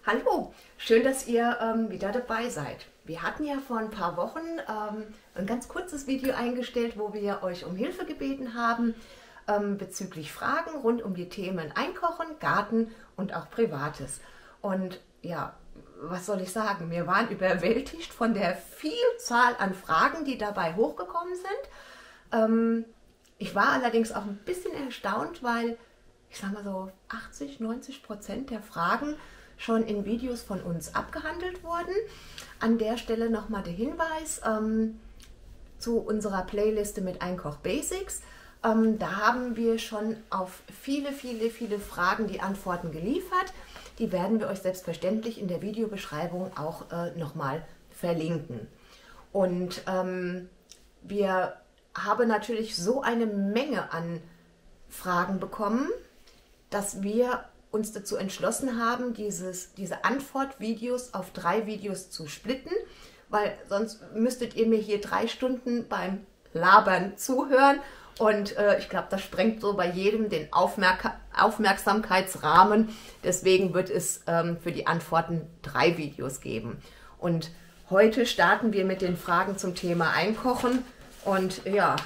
Hallo, schön, dass ihr wieder dabei seid. Wir hatten ja vor ein paar Wochen ein ganz kurzes Video eingestellt, wo wir euch um Hilfe gebeten haben bezüglich Fragen rund um die Themen Einkochen, Garten und auch Privates. Und ja, was soll ich sagen? Wir waren überwältigt von der Vielzahl an Fragen, die dabei hochgekommen sind. Ich war allerdings auch ein bisschen erstaunt, weil ich sage mal so 80–90% der Fragen schon in Videos von uns abgehandelt wurden. An der Stelle nochmal der Hinweis zu unserer Playliste mit Einkoch Basics. Da haben wir schon auf viele Fragen die Antworten geliefert. Die werden wir euch selbstverständlich in der Videobeschreibung auch nochmal verlinken. Und wir haben natürlich so eine Menge an Fragen bekommen, dass wir uns dazu entschlossen haben, diese Antwortvideos auf 3 Videos zu splitten, weil sonst müsstet ihr mir hier 3 Stunden beim Labern zuhören und ich glaube, das sprengt so bei jedem den Aufmerksamkeitsrahmen. Deswegen wird es für die Antworten 3 Videos geben. Und heute starten wir mit den Fragen zum Thema Einkochen. Und ja,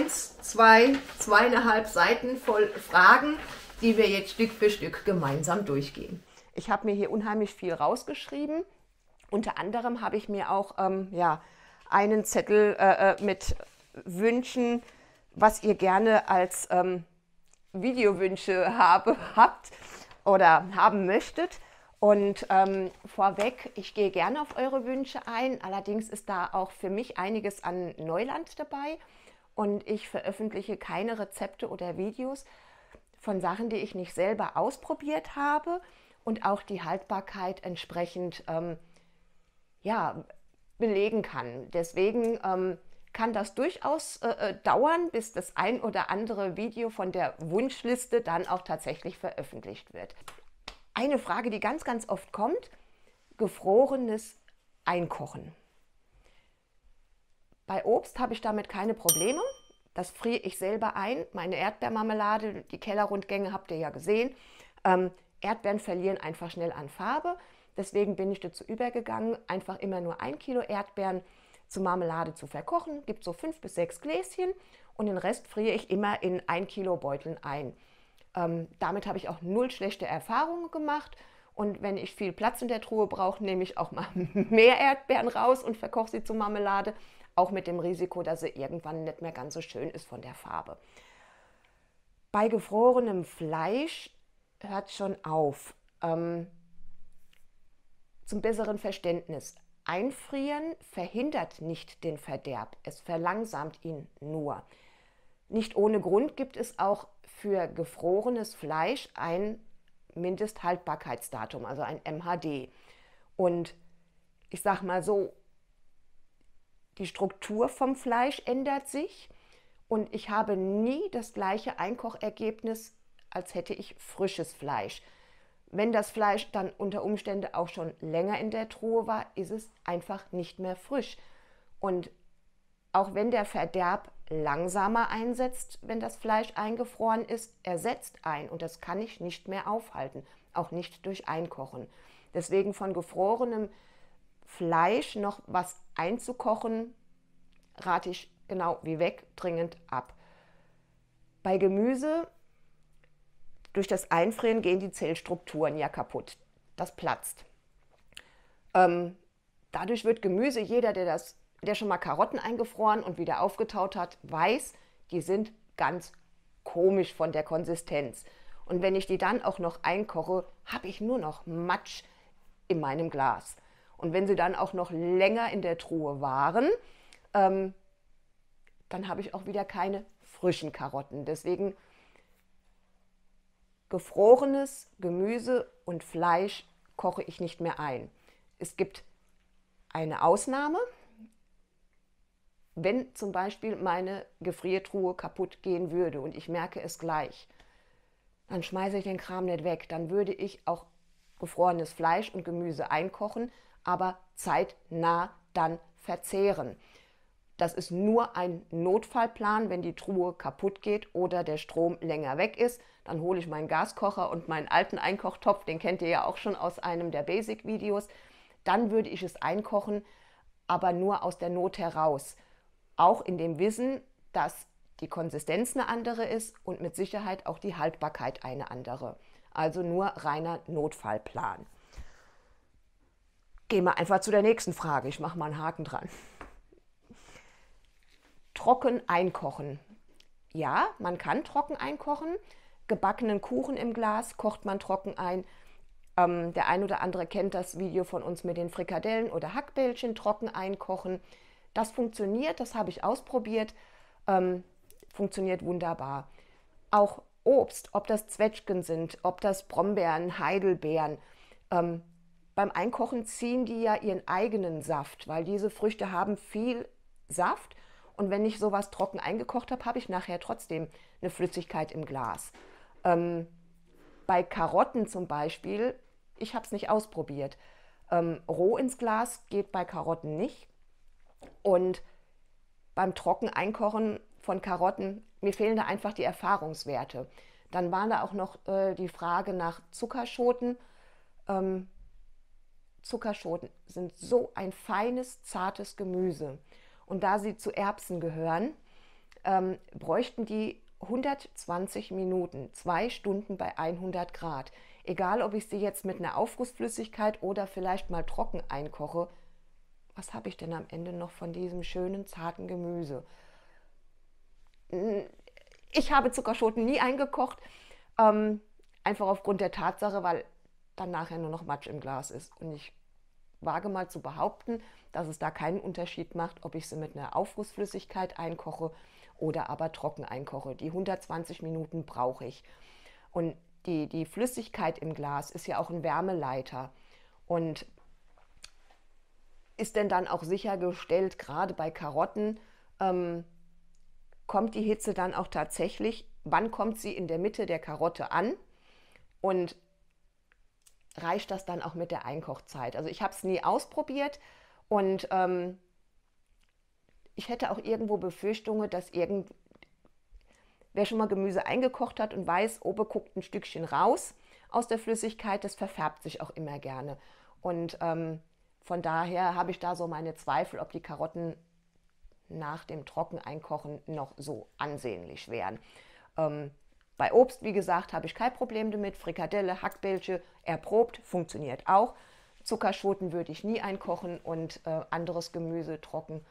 2,5 Seiten voll Fragen, die wir jetzt Stück für Stück gemeinsam durchgehen. Ich habe mir hier unheimlich viel rausgeschrieben. Unter anderem habe ich mir auch einen Zettel mit Wünschen, was ihr gerne als Videowünsche habt oder haben möchtet. Und vorweg, ich gehe gerne auf eure Wünsche ein. Allerdings ist da auch für mich einiges an Neuland dabei. Und ich veröffentliche keine Rezepte oder Videos von Sachen, die ich nicht selber ausprobiert habe und auch die Haltbarkeit entsprechend belegen kann. Deswegen kann das durchaus dauern, bis das ein oder andere Video von der Wunschliste dann auch tatsächlich veröffentlicht wird. Eine Frage, die ganz oft kommt: gefrorenes Einkochen. Bei Obst habe ich damit keine Probleme. Das friere ich selber ein. Meine Erdbeermarmelade, die Kellerrundgänge habt ihr ja gesehen. Erdbeeren verlieren einfach schnell an Farbe. Deswegen bin ich dazu übergegangen, einfach immer nur 1 Kilo Erdbeeren zur Marmelade zu verkochen. Gibt so 5 bis 6 Gläschen und den Rest friere ich immer in 1 Kilo Beuteln ein. Damit habe ich auch 0 schlechte Erfahrungen gemacht. Und wenn ich viel Platz in der Truhe brauche, nehme ich auch mal mehr Erdbeeren raus und verkoche sie zur Marmelade. Auch mit dem Risiko, dass sie irgendwann nicht mehr ganz so schön ist von der Farbe. Bei gefrorenem Fleisch hört schon auf. Zum besseren Verständnis: Einfrieren verhindert nicht den Verderb, es verlangsamt ihn nur. Nicht ohne Grund gibt es auch für gefrorenes Fleisch ein Mindesthaltbarkeitsdatum, also ein MHD. Und ich sage mal so, die Struktur vom Fleisch ändert sich und ich habe nie das gleiche Einkochergebnis, als hätte ich frisches Fleisch. Wenn das Fleisch dann unter Umständen auch schon länger in der Truhe war, ist es einfach nicht mehr frisch. Und auch wenn der Verderb langsamer einsetzt, wenn das Fleisch eingefroren ist, er setzt ein und das kann ich nicht mehr aufhalten, auch nicht durch Einkochen. Deswegen von gefrorenem Fleisch noch was einzukochen, rate ich genau wie weg dringend ab. Bei Gemüse, durch das Einfrieren gehen die Zellstrukturen ja kaputt. Das platzt. Dadurch wird Gemüse, jeder, der schon mal Karotten eingefroren und wieder aufgetaut hat, weiß, die sind ganz komisch von der Konsistenz. Und wenn ich die dann auch noch einkoche, habe ich nur noch Matsch in meinem Glas. Und wenn sie dann auch noch länger in der Truhe waren, dann habe ich auch wieder keine frischen Karotten. Deswegen gefrorenes Gemüse und Fleisch koche ich nicht mehr ein. Es gibt eine Ausnahme. Wenn zum Beispiel meine Gefriertruhe kaputt gehen würde und ich merke es gleich, dann schmeiße ich den Kram nicht weg. Dann würde ich auch gefrorenes Fleisch und Gemüse einkochen, aber zeitnah dann verzehren. Das ist nur ein Notfallplan, wenn die Truhe kaputt geht oder der Strom länger weg ist. Dann hole ich meinen Gaskocher und meinen alten Einkochtopf, den kennt ihr ja auch schon aus einem der Basic-Videos. Dann würde ich es einkochen, aber nur aus der Not heraus. Auch in dem Wissen, dass die Konsistenz eine andere ist und mit Sicherheit auch die Haltbarkeit eine andere. Also nur reiner Notfallplan. Gehen wir einfach zu der nächsten Frage. Ich mache mal einen Haken dran. Trocken einkochen. Ja, man kann trocken einkochen. Gebackenen Kuchen im Glas kocht man trocken ein. Der ein oder andere kennt das Video von uns mit den Frikadellen oder Hackbällchen trocken einkochen. Das funktioniert, das habe ich ausprobiert. Funktioniert wunderbar. Auch Obst, ob das Zwetschgen sind, ob das Brombeeren, Heidelbeeren. Beim Einkochen ziehen die ja ihren eigenen Saft, weil diese Früchte haben viel Saft. Und wenn ich sowas trocken eingekocht habe, habe ich nachher trotzdem eine Flüssigkeit im Glas. Bei Karotten zum Beispiel, ich habe es nicht ausprobiert. Roh ins Glas geht bei Karotten nicht. Und beim trocken Einkochen von Karotten, mir fehlen da einfach die Erfahrungswerte. Dann war da auch noch die Frage nach Zuckerschoten. Zuckerschoten sind so ein feines, zartes Gemüse. Und da sie zu Erbsen gehören, bräuchten die 120 Minuten, 2 Stunden bei 100 Grad. Egal, ob ich sie jetzt mit einer Aufgussflüssigkeit oder vielleicht mal trocken einkoche, was habe ich denn am Ende noch von diesem schönen, zarten Gemüse? Ich habe Zuckerschoten nie eingekocht, einfach aufgrund der Tatsache, weil dann nachher nur noch Matsch im Glas ist. Und ich wage mal zu behaupten, dass es da keinen Unterschied macht, ob ich sie mit einer Aufgussflüssigkeit einkoche oder aber trocken einkoche. Die 120 Minuten brauche ich. Und die Flüssigkeit im Glas ist ja auch ein Wärmeleiter. Und ist denn dann auch sichergestellt, gerade bei Karotten, kommt die Hitze dann auch tatsächlich, wann kommt sie in der Mitte der Karotte an und reicht das dann auch mit der Einkochzeit? Also ich habe es nie ausprobiert und ich hätte auch irgendwo Befürchtungen, dass wer schon mal Gemüse eingekocht hat und weiß, oben guckt ein Stückchen raus aus der Flüssigkeit, das verfärbt sich auch immer gerne. Und von daher habe ich da so meine Zweifel, ob die Karotten nach dem Trockeneinkochen noch so ansehnlich wären. Bei Obst, wie gesagt, habe ich kein Problem damit. Frikadelle, Hackbällchen, erprobt, funktioniert auch. Zuckerschoten würde ich nie einkochen und anderes Gemüse trocken.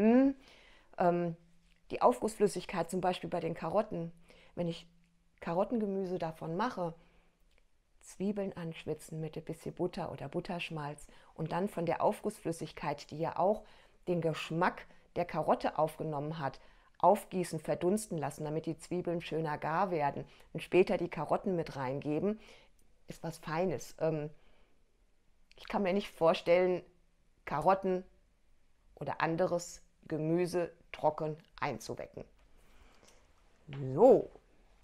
Die Aufgussflüssigkeit zum Beispiel bei den Karotten, wenn ich Karottengemüse davon mache, Zwiebeln anschwitzen mit ein bisschen Butter oder Butterschmalz und dann von der Aufgussflüssigkeit, die ja auch den Geschmack der Karotte aufgenommen hat, aufgießen, verdunsten lassen, damit die Zwiebeln schöner gar werden und später die Karotten mit reingeben, ist was Feines. Ich kann mir nicht vorstellen, Karotten oder anderes Gemüse trocken einzuwecken. So.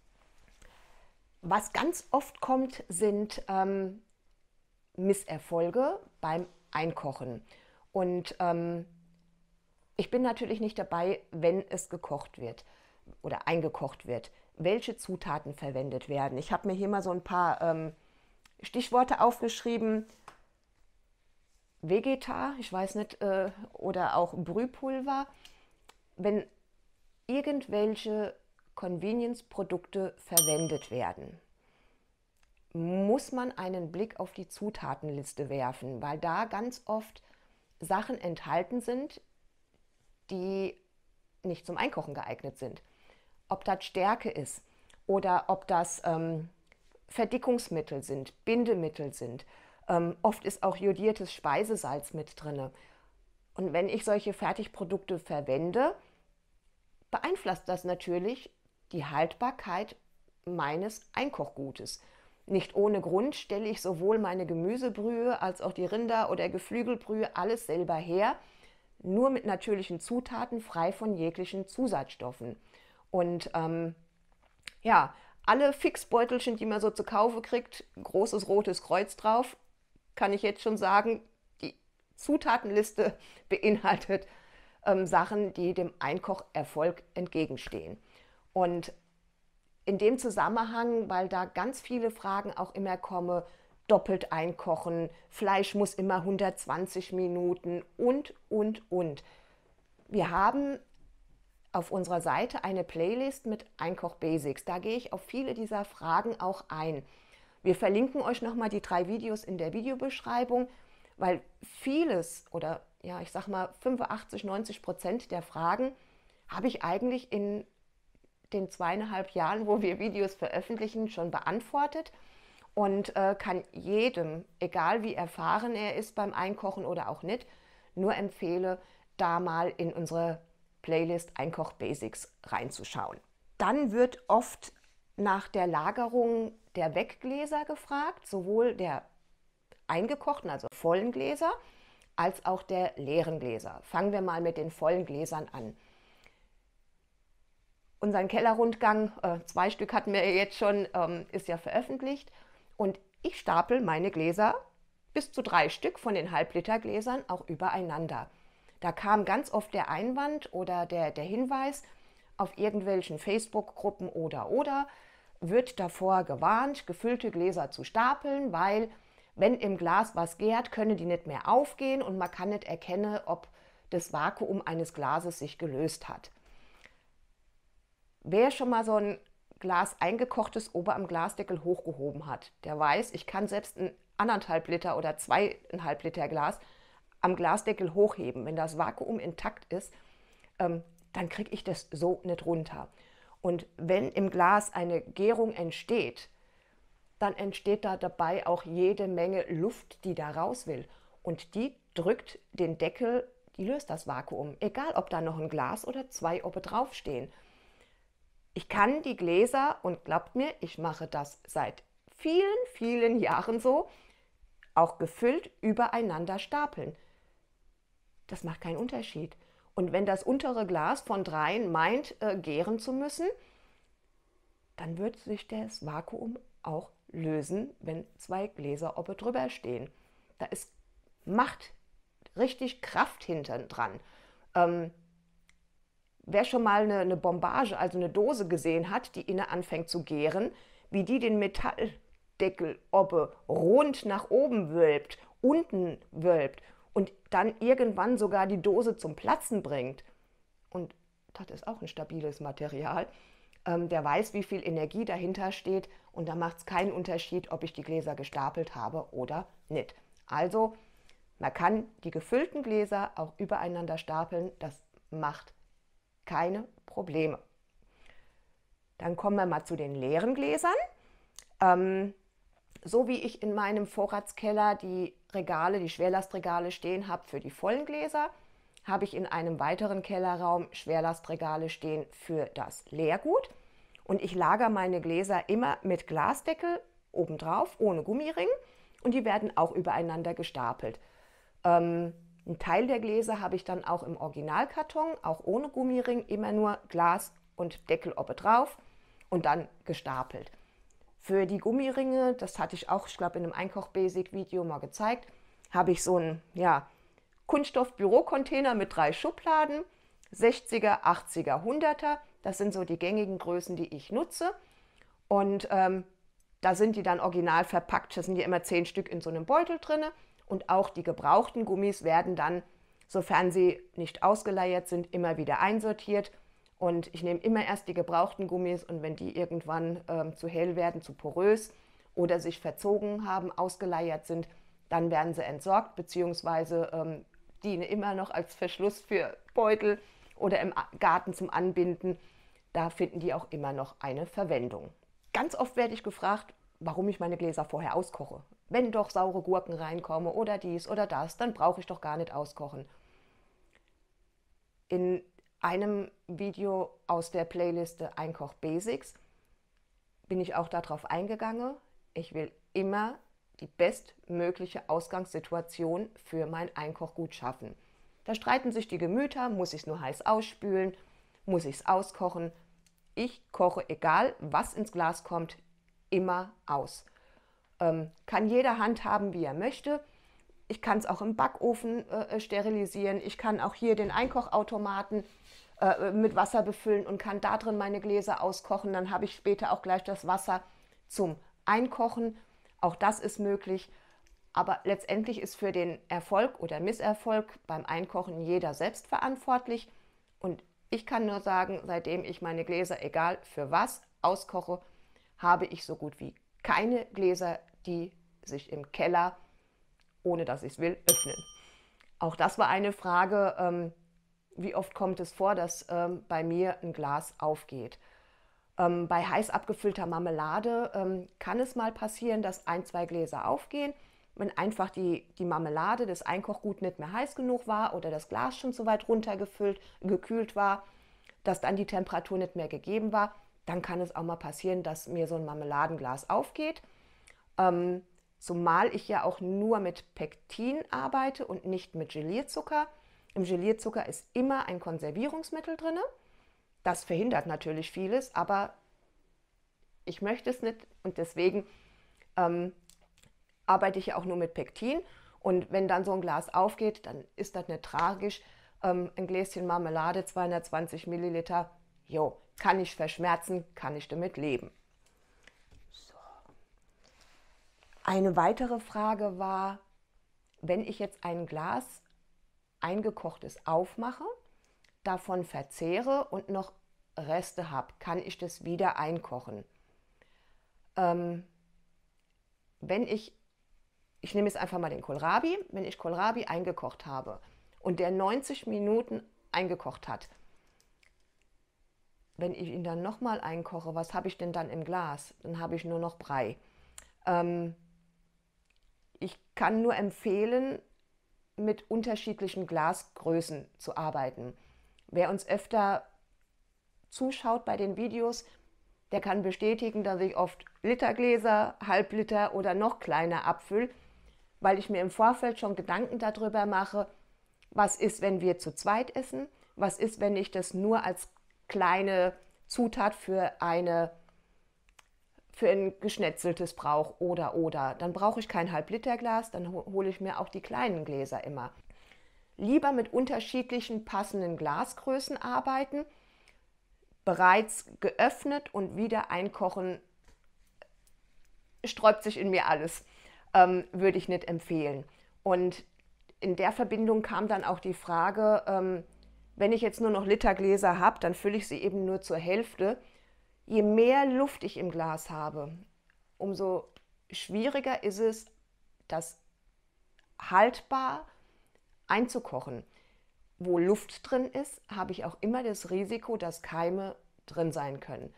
Was ganz oft kommt, sind Misserfolge beim Einkochen. Und ich bin natürlich nicht dabei, wenn es gekocht wird oder eingekocht wird, welche Zutaten verwendet werden. Ich habe mir hier mal so ein paar Stichworte aufgeschrieben. Vegeta, ich weiß nicht, oder auch Brühpulver. Wenn irgendwelche Convenience-Produkte verwendet werden, muss man einen Blick auf die Zutatenliste werfen, weil da ganz oft Sachen enthalten sind, die nicht zum Einkochen geeignet sind. Ob das Stärke ist oder ob das Verdickungsmittel sind, Bindemittel sind. Oft ist auch jodiertes Speisesalz mit drin. Und wenn ich solche Fertigprodukte verwende, beeinflusst das natürlich die Haltbarkeit meines Einkochgutes. Nicht ohne Grund stelle ich sowohl meine Gemüsebrühe als auch die Rinder- oder Geflügelbrühe alles selber her, nur mit natürlichen Zutaten, frei von jeglichen Zusatzstoffen. Und ja, alle Fixbeutelchen, die man so zu kaufen kriegt, großes rotes Kreuz drauf, kann ich jetzt schon sagen, die Zutatenliste beinhaltet Sachen, die dem Einkocherfolg entgegenstehen. Und in dem Zusammenhang, weil da ganz viele Fragen auch immer kommen, doppelt einkochen, Fleisch muss immer 120 Minuten und. Wir haben auf unserer Seite eine Playlist mit Einkoch-Basics. Da gehe ich auf viele dieser Fragen auch ein. Wir verlinken euch nochmal die 3 Videos in der Videobeschreibung, weil vieles oder ja, ich sag mal 85–90% der Fragen habe ich eigentlich in den 2,5 Jahren, wo wir Videos veröffentlichen, schon beantwortet und kann jedem, egal wie erfahren er ist beim Einkochen oder auch nicht, nur empfehle, da mal in unsere Playlist Einkoch Basics reinzuschauen. Dann wird oft nach der Lagerung der Weggläser gefragt, sowohl der eingekochten, also vollen Gläser, als auch der leeren Gläser. Fangen wir mal mit den vollen Gläsern an. Unseren Kellerrundgang, 2 Stück hatten wir jetzt schon, ist ja veröffentlicht. Und ich stapel meine Gläser bis zu 3 Stück von den Halbliter-Gläsern auch übereinander. Da kam ganz oft der Einwand oder der Hinweis, auf irgendwelchen Facebook-Gruppen oder wird davor gewarnt, gefüllte Gläser zu stapeln, weil wenn im Glas was gärt, können die nicht mehr aufgehen und man kann nicht erkennen, ob das Vakuum eines Glases sich gelöst hat. Wer schon mal so ein Glas eingekochtes ober am Glasdeckel hochgehoben hat, der weiß, ich kann selbst ein 1,5 Liter oder 2,5 Liter Glas am Glasdeckel hochheben. Wenn das Vakuum intakt ist, dann kriege ich das so nicht runter. Und wenn im Glas eine Gärung entsteht, dann entsteht da dabei auch jede Menge Luft, die da raus will. Und die drückt den Deckel, die löst das Vakuum. Egal, ob da noch ein Glas oder 2 oben drauf stehen. Ich kann die Gläser, und glaubt mir, ich mache das seit vielen Jahren so, auch gefüllt übereinander stapeln. Das macht keinen Unterschied. Und wenn das untere Glas von 3 meint, gären zu müssen, dann wird sich das Vakuum auch lösen, wenn 2 Gläser oben drüber stehen. Da ist Macht, richtig Kraft hinten dran. Wer schon mal eine Bombage, also eine Dose gesehen hat, die innen anfängt zu gären, wie die den Metalldeckel oben rund nach oben wölbt, unten wölbt und dann irgendwann sogar die Dose zum Platzen bringt. Und das ist auch ein stabiles Material. Der weiß, wie viel Energie dahinter steht und da macht es keinen Unterschied, ob ich die Gläser gestapelt habe oder nicht. Also, man kann die gefüllten Gläser auch übereinander stapeln, das macht keine Probleme. Dann kommen wir mal zu den leeren Gläsern. So wie ich in meinem Vorratskeller die Regale, die Schwerlastregale stehen habe für die vollen Gläser, habe ich in einem weiteren Kellerraum Schwerlastregale stehen für das Leergut. Und ich lagere meine Gläser immer mit Glasdeckel obendrauf, ohne Gummiring. Und die werden auch übereinander gestapelt. Ein Teil der Gläser habe ich dann auch im Originalkarton, auch ohne Gummiring, immer nur Glas und Deckel oben drauf und dann gestapelt. Für die Gummiringe, das hatte ich auch, ich glaube, in einem Einkoch-Basic-Video mal gezeigt, habe ich so einen Kunststoff-Bürocontainer mit 3 Schubladen, 60er, 80er, 100er. Das sind so die gängigen Größen, die ich nutze. Und da sind die dann original verpackt. Da sind die immer 10 Stück in so einem Beutel drin. Und auch die gebrauchten Gummis werden dann, sofern sie nicht ausgeleiert sind, immer wieder einsortiert. Und ich nehme immer erst die gebrauchten Gummis und wenn die irgendwann zu hell werden, zu porös oder sich verzogen haben, ausgeleiert sind, dann werden sie entsorgt bzw. dienen immer noch als Verschluss für Beutel oder im Garten zum Anbinden. Da finden die auch immer noch eine Verwendung. Ganz oft werde ich gefragt, warum ich meine Gläser vorher auskoche. Wenn doch saure Gurken reinkommen oder dies oder das, dann brauche ich doch gar nicht auskochen. In einem Video aus der Playliste Einkoch Basics bin ich auch darauf eingegangen. Ich will immer die bestmögliche Ausgangssituation für mein Einkochgut schaffen. Da streiten sich die Gemüter, muss ich es nur heiß ausspülen, muss ich es auskochen. Ich koche, egal was ins Glas kommt, immer aus. Kann jeder handhaben, wie er möchte. Ich kann es auch im Backofen sterilisieren. Ich kann auch hier den Einkochautomaten mit Wasser befüllen und kann da drin meine Gläser auskochen. Dann habe ich später auch gleich das Wasser zum Einkochen. Auch das ist möglich. Aber letztendlich ist für den Erfolg oder Misserfolg beim Einkochen jeder selbst verantwortlich. Und ich kann nur sagen, seitdem ich meine Gläser, egal für was, auskoche, habe ich so gut wie keine Gläser, die sich im Keller, ohne dass ich es will, öffnen. Auch das war eine Frage, wie oft kommt es vor, dass bei mir ein Glas aufgeht. Bei heiß abgefüllter Marmelade kann es mal passieren, dass 1, 2 Gläser aufgehen, wenn einfach die Marmelade, das Einkochgut nicht mehr heiß genug war oder das Glas schon zu weit gekühlt war, dass dann die Temperatur nicht mehr gegeben war. Dann kann es auch mal passieren, dass mir so ein Marmeladenglas aufgeht. Zumal ich ja auch nur mit Pektin arbeite und nicht mit Gelierzucker. Im Gelierzucker ist immer ein Konservierungsmittel drin. Das verhindert natürlich vieles, aber ich möchte es nicht und deswegen arbeite ich ja auch nur mit Pektin. Und wenn dann so ein Glas aufgeht, dann ist das nicht tragisch. Ein Gläschen Marmelade, 220 Milliliter, jo, kann ich verschmerzen, kann ich damit leben. So. Eine weitere Frage war, wenn ich jetzt ein Glas eingekochtes aufmache, davon verzehre und noch Reste habe, kann ich das wieder einkochen. Wenn ich nehme jetzt einfach mal den Kohlrabi, wenn ich Kohlrabi eingekocht habe und der 90 Minuten eingekocht hat, wenn ich ihn dann nochmal einkoche, was habe ich denn dann im Glas? Dann habe ich nur noch Brei. Ich kann nur empfehlen, mit unterschiedlichen Glasgrößen zu arbeiten. Wer uns öfter zuschaut bei den Videos, der kann bestätigen, dass ich oft Litergläser, Halbliter oder noch kleiner abfülle, weil ich mir im Vorfeld schon Gedanken darüber mache, was ist, wenn wir zu zweit essen, was ist, wenn ich das nur als kleine Zutat für ein geschnetzeltes brauche oder. Dann brauche ich kein Halbliterglas, dann hole ich mir auch die kleinen Gläser immer. Lieber mit unterschiedlichen passenden Glasgrößen arbeiten, bereits geöffnet und wieder einkochen, sträubt sich in mir alles, würde ich nicht empfehlen. Und in der Verbindung kam dann auch die Frage, wenn ich jetzt nur noch Litergläser habe, dann fülle ich sie eben nur zur Hälfte. Je mehr Luft ich im Glas habe, umso schwieriger ist es, das haltbar einzukochen. Wo Luft drin ist, habe ich auch immer das Risiko, dass Keime drin sein können.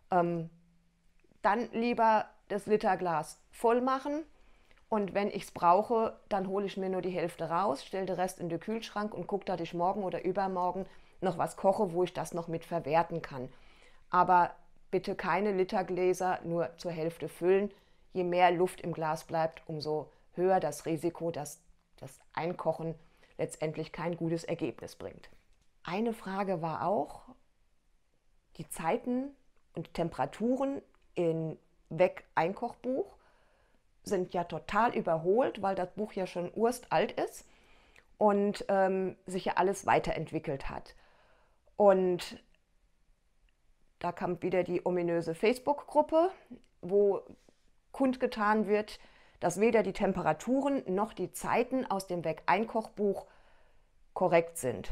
Dann lieber das Literglas voll machen und wenn ich es brauche, dann hole ich mir nur die Hälfte raus, stelle den Rest in den Kühlschrank und gucke, dass ich morgen oder übermorgen noch was koche, wo ich das noch mit verwerten kann. Aber bitte keine Litergläser nur zur Hälfte füllen. Je mehr Luft im Glas bleibt, umso höher das Risiko, dass das Einkochen letztendlich kein gutes Ergebnis bringt. Eine Frage war auch, die Zeiten und Temperaturen im Weg-Einkochbuch sind ja total überholt, weil das Buch ja schon urstalt ist und sich ja alles weiterentwickelt hat. Und da kam wieder die ominöse Facebook-Gruppe, wo kundgetan wird, dass weder die Temperaturen noch die Zeiten aus dem Weg-Einkochbuch korrekt sind.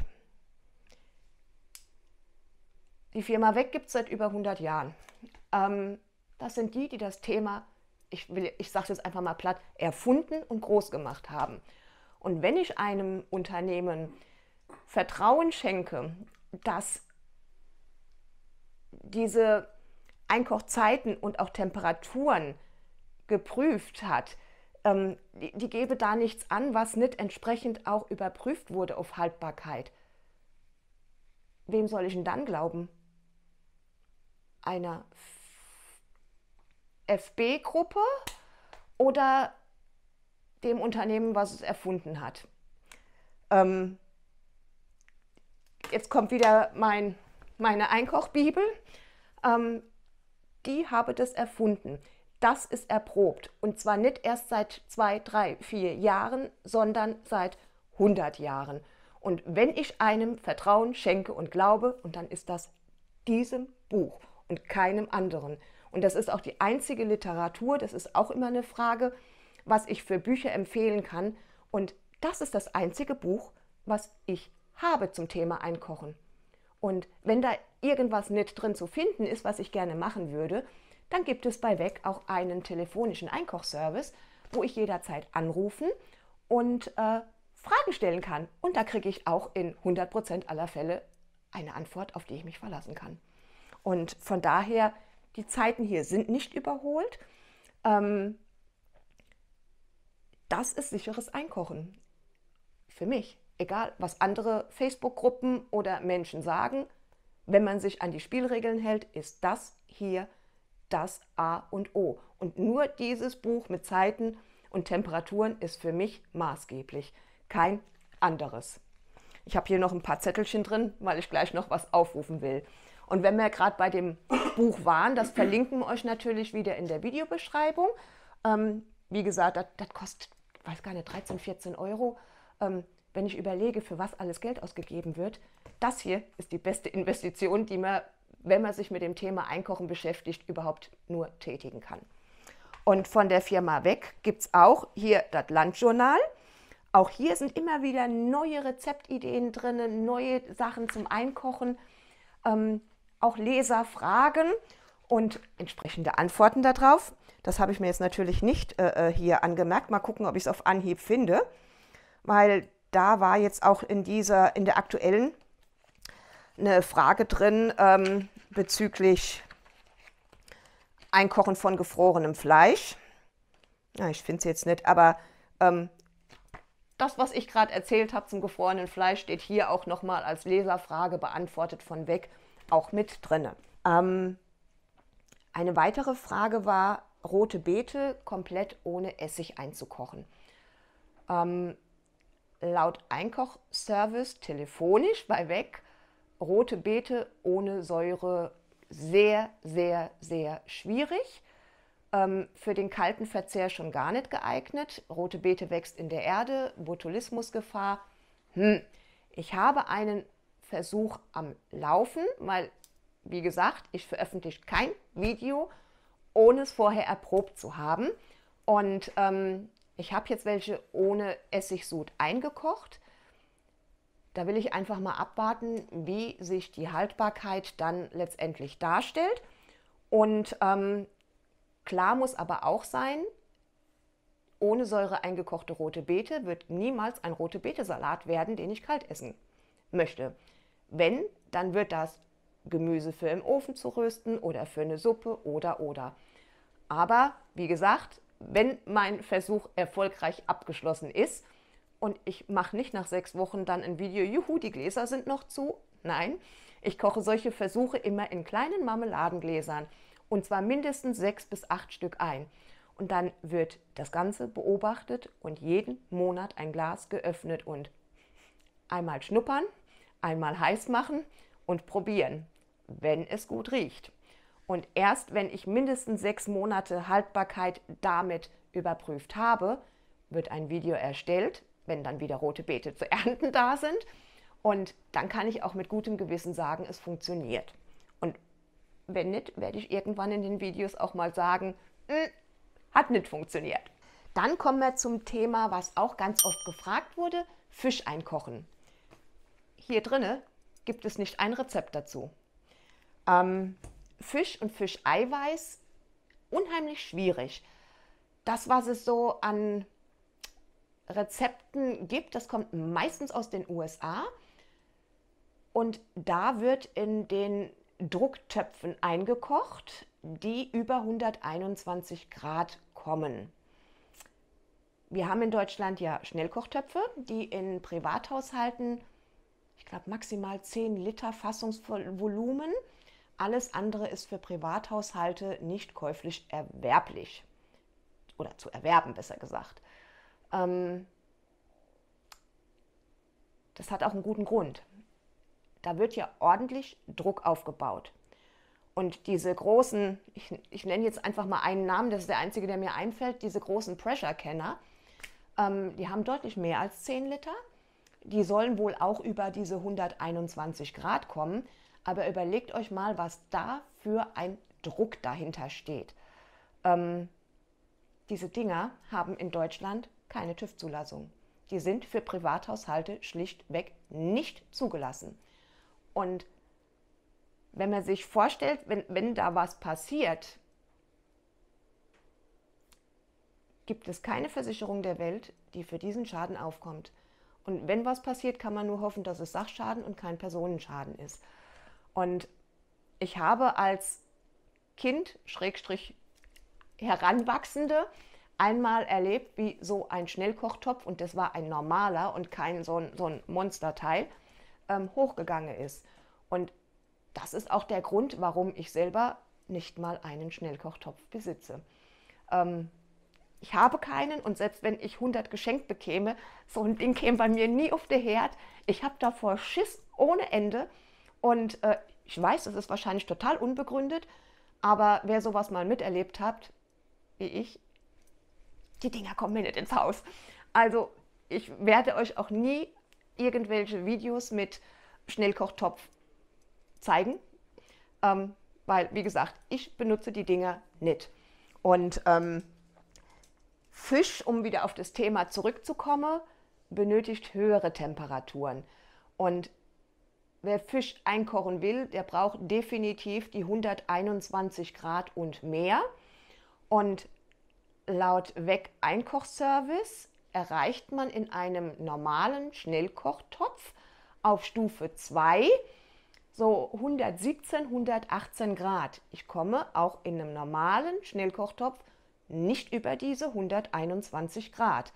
Die Firma Weg gibt es seit über 100 Jahren. Das sind die das Thema, ich sage es jetzt einfach mal platt, erfunden und groß gemacht haben. Und wenn ich einem Unternehmen Vertrauen schenke, dass diese Einkochzeiten und auch Temperaturen geprüft hat, die gebe da nichts an, was nicht entsprechend auch überprüft wurde auf Haltbarkeit. Wem soll ich denn dann glauben? Einer FB-Gruppe oder dem Unternehmen, was es erfunden hat? Jetzt kommt wieder meine Einkochbibel. Die habe das erfunden. das ist erprobt. Und zwar nicht erst seit 2, 3, 4 Jahren, sondern seit 100 Jahren. Und wenn ich einem Vertrauen schenke und glaube, und dann ist das diesem Buch und keinem anderen. Und das ist auch die einzige Literatur, das ist auch immer eine Frage, was ich für Bücher empfehlen kann. Und das ist das einzige Buch, was ich habe zum Thema Einkochen. Und wenn da irgendwas nicht drin zu finden ist, was ich gerne machen würde, dann gibt es bei WEC auch einen telefonischen Einkochservice, wo ich jederzeit anrufen und Fragen stellen kann. Und da kriege ich auch in 100% aller Fälle eine Antwort, auf die ich mich verlassen kann. Und von daher, die Zeiten hier sind nicht überholt. Das ist sicheres Einkochen. Für mich. Egal, was andere Facebook-Gruppen oder Menschen sagen, wenn man sich an die Spielregeln hält, ist das hier das A und O. Und nur dieses Buch mit Zeiten und Temperaturen ist für mich maßgeblich. Kein anderes. Ich habe hier noch ein paar Zettelchen drin, weil ich gleich noch was aufrufen will. Und wenn wir gerade bei dem Buch waren, das verlinken wir euch natürlich wieder in der Videobeschreibung. Wie gesagt, das kostet, ich weiß gar nicht, 13, 14 Euro. Wenn ich überlege, für was alles Geld ausgegeben wird, das hier ist die beste Investition, die man, wenn man sich mit dem Thema Einkochen beschäftigt, überhaupt nur tätigen kann. Und von der Firma WEC gibt es auch hier das Landjournal. Auch hier sind immer wieder neue Rezeptideen drin, neue Sachen zum Einkochen, auch Leserfragen und entsprechende Antworten darauf. Das habe ich mir jetzt natürlich nicht hier angemerkt. Mal gucken, ob ich es auf Anhieb finde, weil da war jetzt auch in der aktuellen eine Frage drin bezüglich Einkochen von gefrorenem Fleisch. Ja, ich finde es jetzt nicht, aber das, was ich gerade erzählt habe zum gefrorenen Fleisch, steht hier auch nochmal als Leserfrage beantwortet von WEC auch mit drin. Eine weitere Frage war, rote Beete komplett ohne Essig einzukochen. Laut Einkochservice telefonisch bei WEC rote Beete ohne Säure sehr, sehr, sehr schwierig. Für den kalten Verzehr schon gar nicht geeignet. Rote Beete wächst in der Erde, Botulismusgefahr. Ich habe einen Versuch am Laufen, weil, wie gesagt, ich veröffentliche kein Video, ohne es vorher erprobt zu haben. Und ich habe jetzt welche ohne Essigsud eingekocht. Da will ich einfach mal abwarten, wie sich die Haltbarkeit dann letztendlich darstellt. Und klar muss aber auch sein, ohne Säure eingekochte rote Beete wird niemals ein rote Beete-Salat werden, den ich kalt essen möchte. Wenn, dann wird das Gemüse für im Ofen zu rösten oder für eine Suppe oder. Aber wie gesagt, wenn mein Versuch erfolgreich abgeschlossen ist und ich mache nicht nach 6 Wochen dann ein Video, juhu, die Gläser sind noch zu. Nein, ich koche solche Versuche immer in kleinen Marmeladengläsern. Und zwar mindestens 6 bis 8 Stück ein. Und dann wird das Ganze beobachtet und jeden Monat ein Glas geöffnet und einmal schnuppern, einmal heiß machen und probieren, wenn es gut riecht. Und erst wenn ich mindestens 6 Monate Haltbarkeit damit überprüft habe, wird ein Video erstellt, wenn dann wieder rote Beete zu ernten da sind. Und dann kann ich auch mit gutem Gewissen sagen, es funktioniert. Und wenn nicht, werde ich irgendwann in den Videos auch mal sagen, hat nicht funktioniert. Dann kommen wir zum Thema, was auch ganz oft gefragt wurde, Fisch einkochen. Hier drinne gibt es nicht ein Rezept dazu. Fisch und Fischeiweiß, unheimlich schwierig. Das, was es so an Rezepten gibt, das kommt meistens aus den USA. Und da wird in den Drucktöpfen eingekocht, die über 121 Grad kommen. Wir haben in Deutschland ja Schnellkochtöpfe, die in Privathaushalten, ich glaube maximal 10 Liter Fassungsvolumen. Alles andere ist für Privathaushalte nicht käuflich erwerblich. Oder zu erwerben, besser gesagt. Das hat auch einen guten Grund. Da wird ja ordentlich Druck aufgebaut. Und diese großen, ich nenne jetzt einfach mal einen Namen, das ist der einzige, der mir einfällt, diese großen Pressure-Canner, die haben deutlich mehr als 10 Liter. Die sollen wohl auch über diese 121 Grad kommen. Aber überlegt euch mal, was da für ein Druck dahinter steht. Diese Dinger haben in Deutschland keine TÜV-Zulassung. Die sind für Privathaushalte schlichtweg nicht zugelassen. Und wenn man sich vorstellt, wenn da was passiert, gibt es keine Versicherung der Welt, die für diesen Schaden aufkommt. Und wenn was passiert, kann man nur hoffen, dass es Sachschaden und kein Personenschaden ist. Und ich habe als Kind, Schrägstrich Heranwachsende, einmal erlebt, wie so ein Schnellkochtopf, und das war ein normaler und kein so ein Monsterteil, hochgegangen ist. Und das ist auch der Grund, warum ich selber nicht mal einen Schnellkochtopf besitze. Ich habe keinen, und selbst wenn ich 100 geschenkt bekäme, so ein Ding käme bei mir nie auf den Herd. Ich habe davor Schiss ohne Ende, und ich weiß, es ist wahrscheinlich total unbegründet, aber wer sowas mal miterlebt hat, wie ich, die Dinger kommen mir nicht ins Haus. Also ich werde euch auch nie irgendwelche Videos mit Schnellkochtopf zeigen, weil, wie gesagt, ich benutze die Dinger nicht. Und Fisch, um wieder auf das Thema zurückzukommen, benötigt höhere Temperaturen. Und wer Fisch einkochen will, der braucht definitiv die 121 Grad und mehr. Und laut WEC-Einkochservice erreicht man in einem normalen Schnellkochtopf auf Stufe 2 so 117, 118 Grad. Ich komme auch in einem normalen Schnellkochtopf nicht über diese 121 Grad.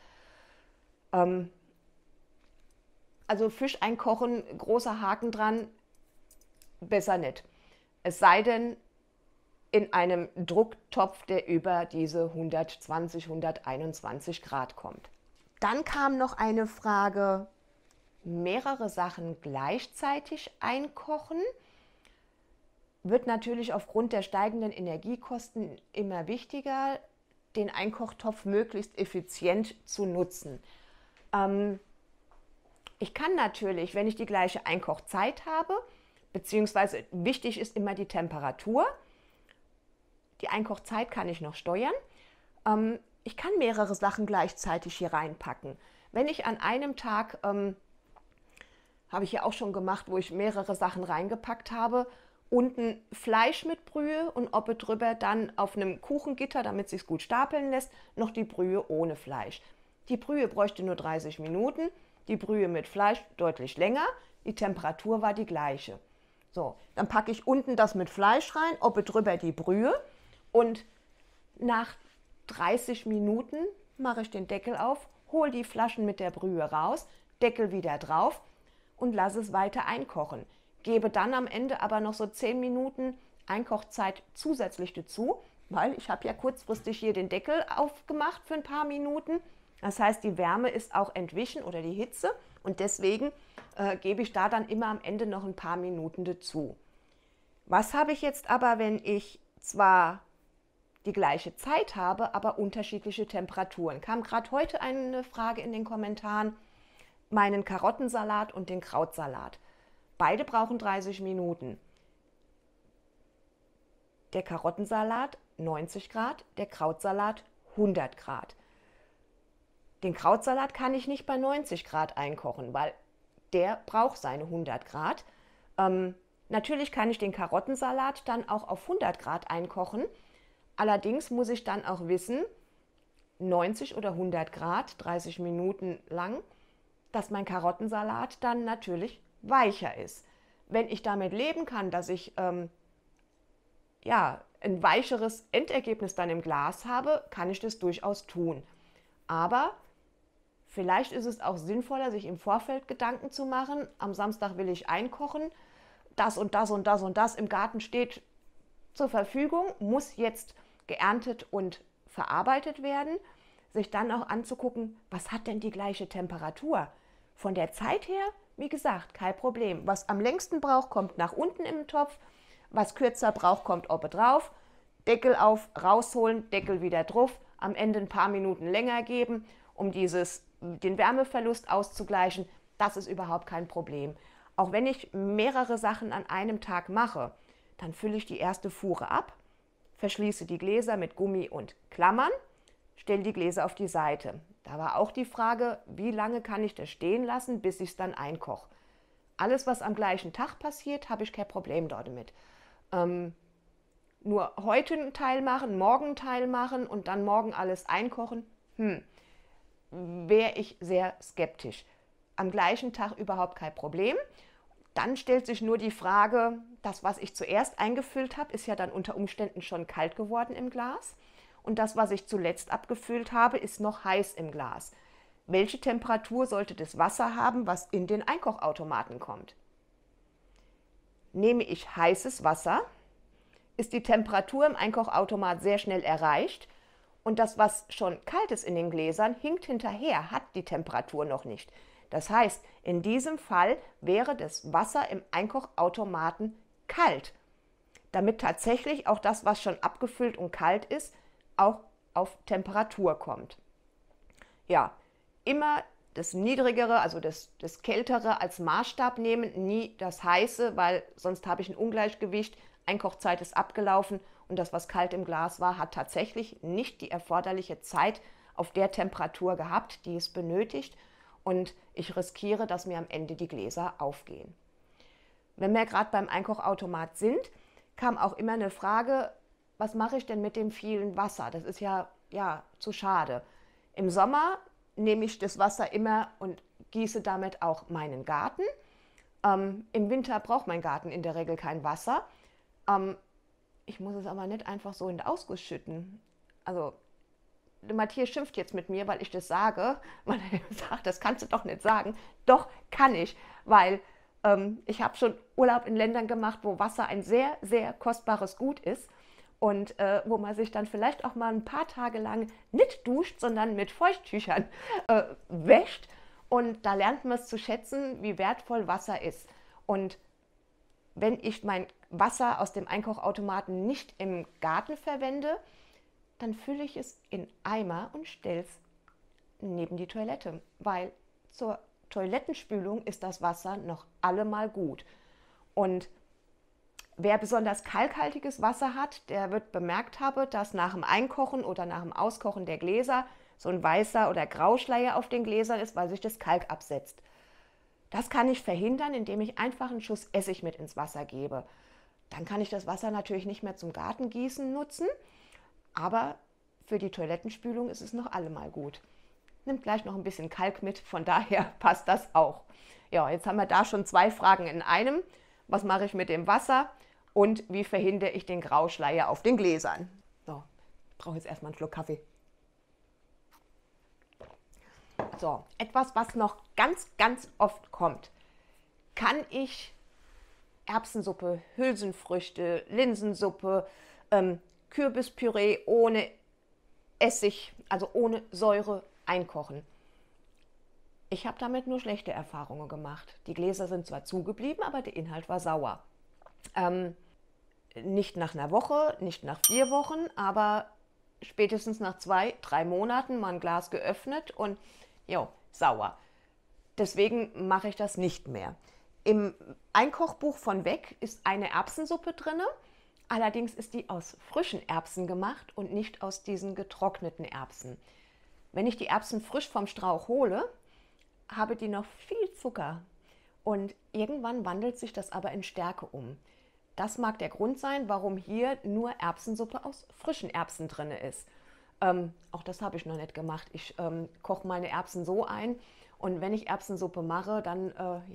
Also Fisch einkochen, großer Haken dran, besser nicht. Es sei denn, in einem Drucktopf, der über diese 120, 121 Grad kommt. Dann kam noch eine Frage, mehrere Sachen gleichzeitig einkochen. Wird natürlich aufgrund der steigenden Energiekosten immer wichtiger, den Einkochtopf möglichst effizient zu nutzen. Ich kann natürlich, wenn ich die gleiche Einkochzeit habe, beziehungsweise wichtig ist immer die Temperatur, die Einkochzeit kann ich noch steuern. Ich kann mehrere Sachen gleichzeitig hier reinpacken. Wenn ich an einem Tag, habe ich ja auch schon gemacht, wo ich mehrere Sachen reingepackt habe, unten Fleisch mit Brühe und oben drüber dann auf einem Kuchengitter, damit es sich gut stapeln lässt, noch die Brühe ohne Fleisch. Die Brühe bräuchte nur 30 Minuten, die Brühe mit Fleisch deutlich länger, die Temperatur war die gleiche. So, dann packe ich unten das mit Fleisch rein, oben drüber die Brühe. Und nach 30 Minuten mache ich den Deckel auf, hole die Flaschen mit der Brühe raus, Deckel wieder drauf und lasse es weiter einkochen. Gebe dann am Ende aber noch so 10 Minuten Einkochzeit zusätzlich dazu, weil ich habe ja kurzfristig hier den Deckel aufgemacht für ein paar Minuten. Das heißt, die Wärme ist auch entwichen oder die Hitze, und deswegen gebe ich da dann immer am Ende noch ein paar Minuten dazu. Was habe ich jetzt aber, wenn ich zwar die gleiche Zeit habe, aber unterschiedliche Temperaturen? Kam gerade heute eine Frage in den Kommentaren, meinen Karottensalat und den Krautsalat. Beide brauchen 30 Minuten. Der Karottensalat 90 Grad, der Krautsalat 100 Grad. Den Krautsalat kann ich nicht bei 90 Grad einkochen, weil der braucht seine 100 Grad. Natürlich kann ich den Karottensalat dann auch auf 100 Grad einkochen. Allerdings muss ich dann auch wissen, 90 oder 100 Grad, 30 Minuten lang, dass mein Karottensalat dann natürlich weicher ist. Wenn ich damit leben kann, dass ich ein weicheres Endergebnis dann im Glas habe, kann ich das durchaus tun. Aber vielleicht ist es auch sinnvoller, sich im Vorfeld Gedanken zu machen. Am Samstag will ich einkochen, das und das und das und das im Garten steht zur Verfügung, muss jetzt geerntet und verarbeitet werden. Sich dann auch anzugucken, was hat denn die gleiche Temperatur? Von der Zeit her, wie gesagt, kein Problem. Was am längsten braucht, kommt nach unten im Topf. Was kürzer braucht, kommt oben drauf. Deckel auf, rausholen, Deckel wieder drauf, am Ende ein paar Minuten länger geben, um den Wärmeverlust auszugleichen. Das ist überhaupt kein Problem. Auch wenn ich mehrere Sachen an einem Tag mache, dann fülle ich die erste Fuhre ab, verschließe die Gläser mit Gummi und Klammern, stelle die Gläser auf die Seite. Da war auch die Frage, wie lange kann ich das stehen lassen, bis ich es dann einkoche. Alles, was am gleichen Tag passiert, habe ich kein Problem damit. Nur heute einen Teil machen, morgen einen Teil machen und dann morgen alles einkochen, wäre ich sehr skeptisch. Am gleichen Tag überhaupt kein Problem. Dann stellt sich nur die Frage, das, was ich zuerst eingefüllt habe, ist ja dann unter Umständen schon kalt geworden im Glas. Und das, was ich zuletzt abgefüllt habe, ist noch heiß im Glas. Welche Temperatur sollte das Wasser haben, was in den Einkochautomaten kommt? Nehme ich heißes Wasser, ist die Temperatur im Einkochautomat sehr schnell erreicht und das, was schon kalt ist in den Gläsern, hinkt hinterher, hat die Temperatur noch nicht. Das heißt, in diesem Fall wäre das Wasser im Einkochautomaten kalt, damit tatsächlich auch das, was schon abgefüllt und kalt ist, auch auf Temperatur kommt. Ja, immer das Niedrigere, also das Kältere als Maßstab nehmen, nie das Heiße, weil sonst habe ich ein Ungleichgewicht. Einkochzeit ist abgelaufen und das, was kalt im Glas war, hat tatsächlich nicht die erforderliche Zeit auf der Temperatur gehabt, die es benötigt. Und ich riskiere, dass mir am Ende die Gläser aufgehen. Wenn wir gerade beim Einkochautomat sind, kam auch immer eine Frage, was mache ich denn mit dem vielen Wasser? Das ist ja zu schade. Im Sommer nehme ich das Wasser immer und gieße damit auch meinen Garten. Im Winter braucht mein Garten in der Regel kein Wasser. Ich muss es aber nicht einfach so in den Ausguss schütten. Also der Matthias schimpft jetzt mit mir, weil ich das sage, weil er sagt, das kannst du doch nicht sagen. Doch, kann ich, weil ich habe schon Urlaub in Ländern gemacht, wo Wasser ein sehr, sehr kostbares Gut ist und wo man sich dann vielleicht auch mal ein paar Tage lang nicht duscht, sondern mit Feuchttüchern wäscht. Und da lernt man es zu schätzen, wie wertvoll Wasser ist. Und wenn ich mein Wasser aus dem Einkochautomaten nicht im Garten verwende, dann fülle ich es in Eimer und stelle es neben die Toilette, weil zur Toilettenspülung ist das Wasser noch allemal gut. Und wer besonders kalkhaltiges Wasser hat, der wird bemerkt haben, dass nach dem Einkochen oder nach dem Auskochen der Gläser so ein weißer oder Grauschleier auf den Gläsern ist, weil sich das Kalk absetzt. Das kann ich verhindern, indem ich einfach einen Schuss Essig mit ins Wasser gebe. Dann kann ich das Wasser natürlich nicht mehr zum Gartengießen nutzen, aber für die Toilettenspülung ist es noch allemal gut. Nimmt gleich noch ein bisschen Kalk mit, von daher passt das auch. Ja, jetzt haben wir da schon 2 Fragen in einem. Was mache ich mit dem Wasser und wie verhindere ich den Grauschleier auf den Gläsern? So, ich brauche jetzt erstmal einen Schluck Kaffee. So, etwas, was noch ganz, ganz oft kommt. Kann ich Erbsensuppe, Hülsenfrüchte, Linsensuppe, Kürbispüree ohne Essig, also ohne Säure einkochen? Ich habe damit nur schlechte Erfahrungen gemacht. Die Gläser sind zwar zugeblieben, aber der Inhalt war sauer. Nicht nach einer Woche, nicht nach 4 Wochen, aber spätestens nach 2, 3 Monaten mal ein Glas geöffnet und sauer. Deswegen mache ich das nicht mehr. Im Einkochbuch von Weg ist eine Erbsensuppe drin. Allerdings ist die aus frischen Erbsen gemacht und nicht aus diesen getrockneten Erbsen. Wenn ich die Erbsen frisch vom Strauch hole, habe die noch viel Zucker. Und irgendwann wandelt sich das aber in Stärke um. Das mag der Grund sein, warum hier nur Erbsensuppe aus frischen Erbsen drin ist. Auch das habe ich noch nicht gemacht. Ich koche meine Erbsen so ein und wenn ich Erbsensuppe mache, dann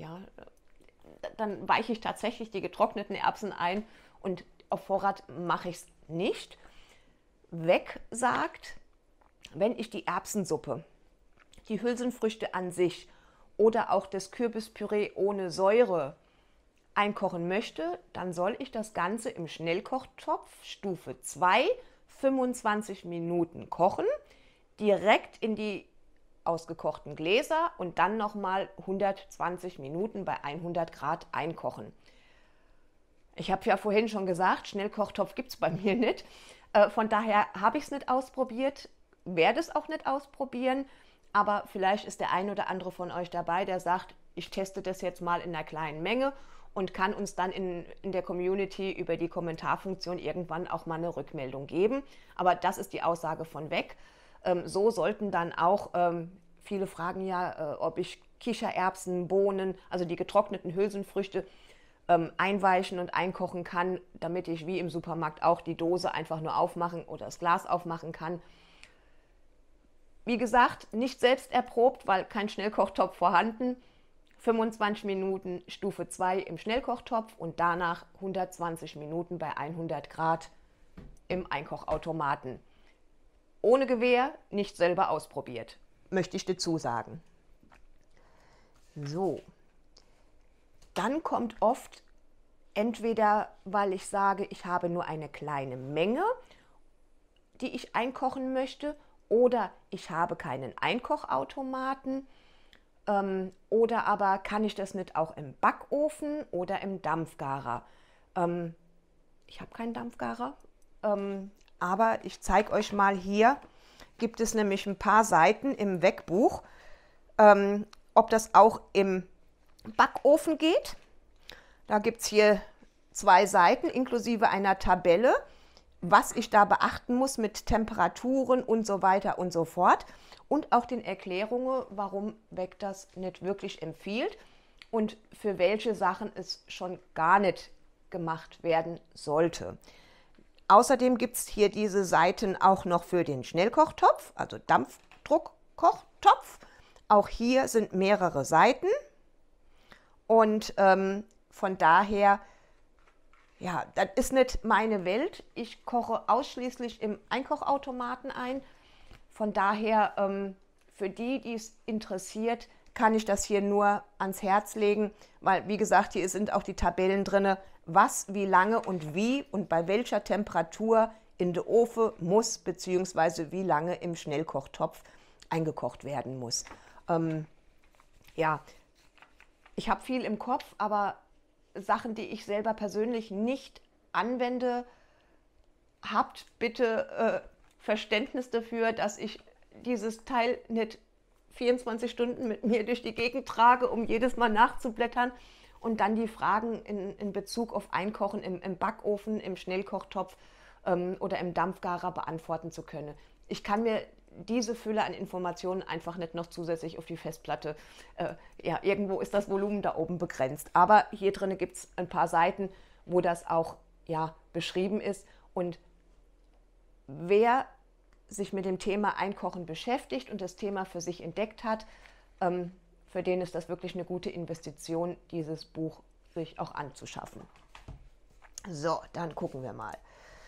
weiche ich tatsächlich die getrockneten Erbsen ein und auf Vorrat mache ich es nicht. Weg sagt, wenn ich die Erbsensuppe, die Hülsenfrüchte an sich oder auch das Kürbispüree ohne Säure einkochen möchte, dann soll ich das Ganze im Schnellkochtopf Stufe 2 25 Minuten kochen, direkt in die ausgekochten Gläser und dann nochmal 120 Minuten bei 100 Grad einkochen. Ich habe ja vorhin schon gesagt, Schnellkochtopf gibt es bei mir nicht. Von daher habe ich es nicht ausprobiert, werde es auch nicht ausprobieren. Aber vielleicht ist der ein oder andere von euch dabei, der sagt, ich teste das jetzt mal in einer kleinen Menge und kann uns dann in der Community über die Kommentarfunktion irgendwann auch mal eine Rückmeldung geben. Aber das ist die Aussage von weg. So sollten dann auch, viele fragen ja, ob ich Kichererbsen, Bohnen, also die getrockneten Hülsenfrüchte, einweichen und einkochen kann, damit ich wie im Supermarkt auch die Dose einfach nur aufmachen oder das Glas aufmachen kann. Wie gesagt, nicht selbst erprobt, weil kein Schnellkochtopf vorhanden. 25 Minuten Stufe 2 im Schnellkochtopf und danach 120 Minuten bei 100 Grad im Einkochautomaten. Ohne Gewehr, nicht selber ausprobiert, möchte ich dazu sagen. So, dann kommt oft entweder, weil ich sage, ich habe nur eine kleine Menge, die ich einkochen möchte, oder ich habe keinen Einkochautomaten, oder aber kann ich das nicht auch im Backofen oder im Dampfgarer. Ich habe keinen Dampfgarer, aber ich zeige euch mal hier, gibt es nämlich ein paar Seiten im Wegbuch, ob das auch im Backofen geht. Da gibt es hier 2 Seiten inklusive einer Tabelle, was ich da beachten muss mit Temperaturen und so weiter und so fort. Und auch den Erklärungen, warum Weg das nicht wirklich empfiehlt und für welche Sachen es schon gar nicht gemacht werden sollte. Außerdem gibt es hier diese Seiten auch noch für den Schnellkochtopf, also Dampfdruckkochtopf. Auch hier sind mehrere Seiten und von daher, ja, das ist nicht meine Welt. Ich koche ausschließlich im Einkochautomaten ein. Von daher, für die, die es interessiert, kann ich das hier nur ans Herz legen, weil, wie gesagt, hier sind auch die Tabellen drin, was, wie lange und wie und bei welcher Temperatur in der Ofen muss, beziehungsweise wie lange im Schnellkochtopf eingekocht werden muss. Ja, ich habe viel im Kopf, aber Sachen, die ich selber persönlich nicht anwende, habt bitte Verständnis dafür, dass ich dieses Teil nicht 24 Stunden mit mir durch die Gegend trage, um jedes Mal nachzublättern und dann die Fragen in Bezug auf Einkochen im Backofen, im Schnellkochtopf oder im Dampfgarer beantworten zu können. Ich kann mir diese Fülle an Informationen einfach nicht noch zusätzlich auf die Festplatte. Ja, irgendwo ist das Volumen da oben begrenzt. Aber hier drin gibt es ein paar Seiten, wo das auch ja, beschrieben ist. Und wer sich mit dem Thema Einkochen beschäftigt und das Thema für sich entdeckt hat, für den ist das wirklich eine gute Investition, dieses Buch sich auch anzuschaffen. So, dann gucken wir mal.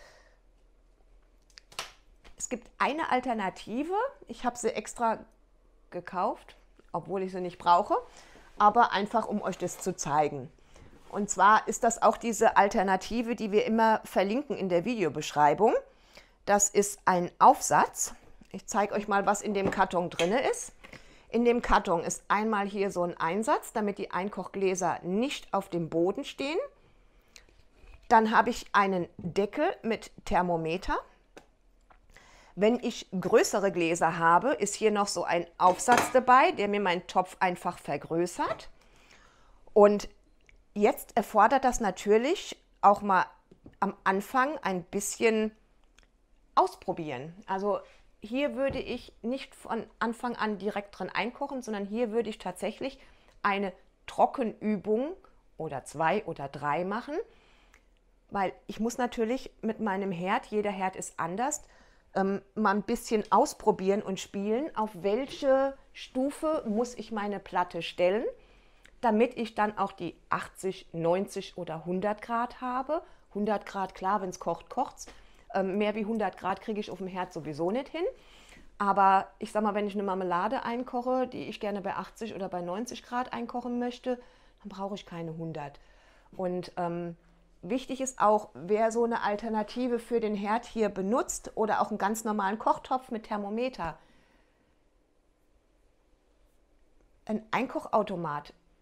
Es gibt eine Alternative, ich habe sie extra gekauft, obwohl ich sie nicht brauche, aber einfach um euch das zu zeigen. Und zwar ist das auch diese Alternative, die wir immer verlinken in der Videobeschreibung. Das ist ein Aufsatz. Ich zeige euch mal, was in dem Karton drin ist. In dem Karton ist einmal hier so ein Einsatz, damit die Einkochgläser nicht auf dem Boden stehen. Dann habe ich einen Deckel mit Thermometer. Wenn ich größere Gläser habe, ist hier noch so ein Aufsatz dabei, der mir meinen Topf einfach vergrößert. Und jetzt erfordert das natürlich auch mal am Anfang ein bisschen ausprobieren. Also hier würde ich nicht von Anfang an direkt drin einkochen, sondern hier würde ich tatsächlich eine Trockenübung oder 2 oder 3 machen, weil ich muss natürlich mit meinem Herd, jeder Herd ist anders, mal ein bisschen ausprobieren und spielen, auf welche Stufe muss ich meine Platte stellen, damit ich dann auch die 80, 90 oder 100 Grad habe. 100 Grad, klar, wenn es kocht, kocht's. Mehr wie 100 Grad kriege ich auf dem Herd sowieso nicht hin. Aber ich sag mal, wenn ich eine Marmelade einkoche, die ich gerne bei 80 oder bei 90 Grad einkochen möchte, dann brauche ich keine 100. Und wichtig ist auch, wer so eine Alternative für den Herd hier benutzt oder auch einen ganz normalen Kochtopf mit Thermometer. Ein Einkochautomat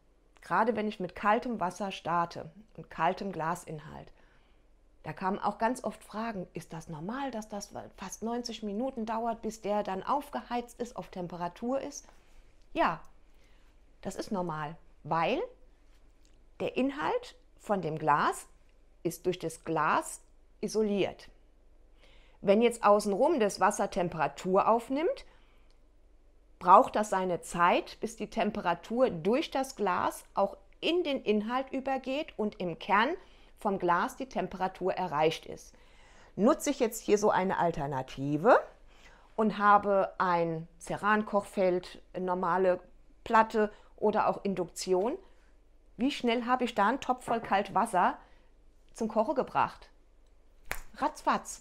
gerade wenn ich mit kaltem Wasser starte und kaltem Glasinhalt, da kamen auch ganz oft Fragen, ist das normal, dass das fast 90 Minuten dauert, bis der dann aufgeheizt ist, auf Temperatur ist? Ja, das ist normal, weil der Inhalt von dem Glas ist durch das Glas isoliert. Wenn jetzt außenrum das Wasser Temperatur aufnimmt, braucht das seine Zeit, bis die Temperatur durch das Glas auch in den Inhalt übergeht und im Kern vom Glas die Temperatur erreicht ist. Nutze ich jetzt hier so eine Alternative und habe ein Ceran-Kochfeld, eine normale Platte oder auch Induktion, wie schnell habe ich da einen Topf voll kalt Wasser zum Kochen gebracht? Ratzfatz.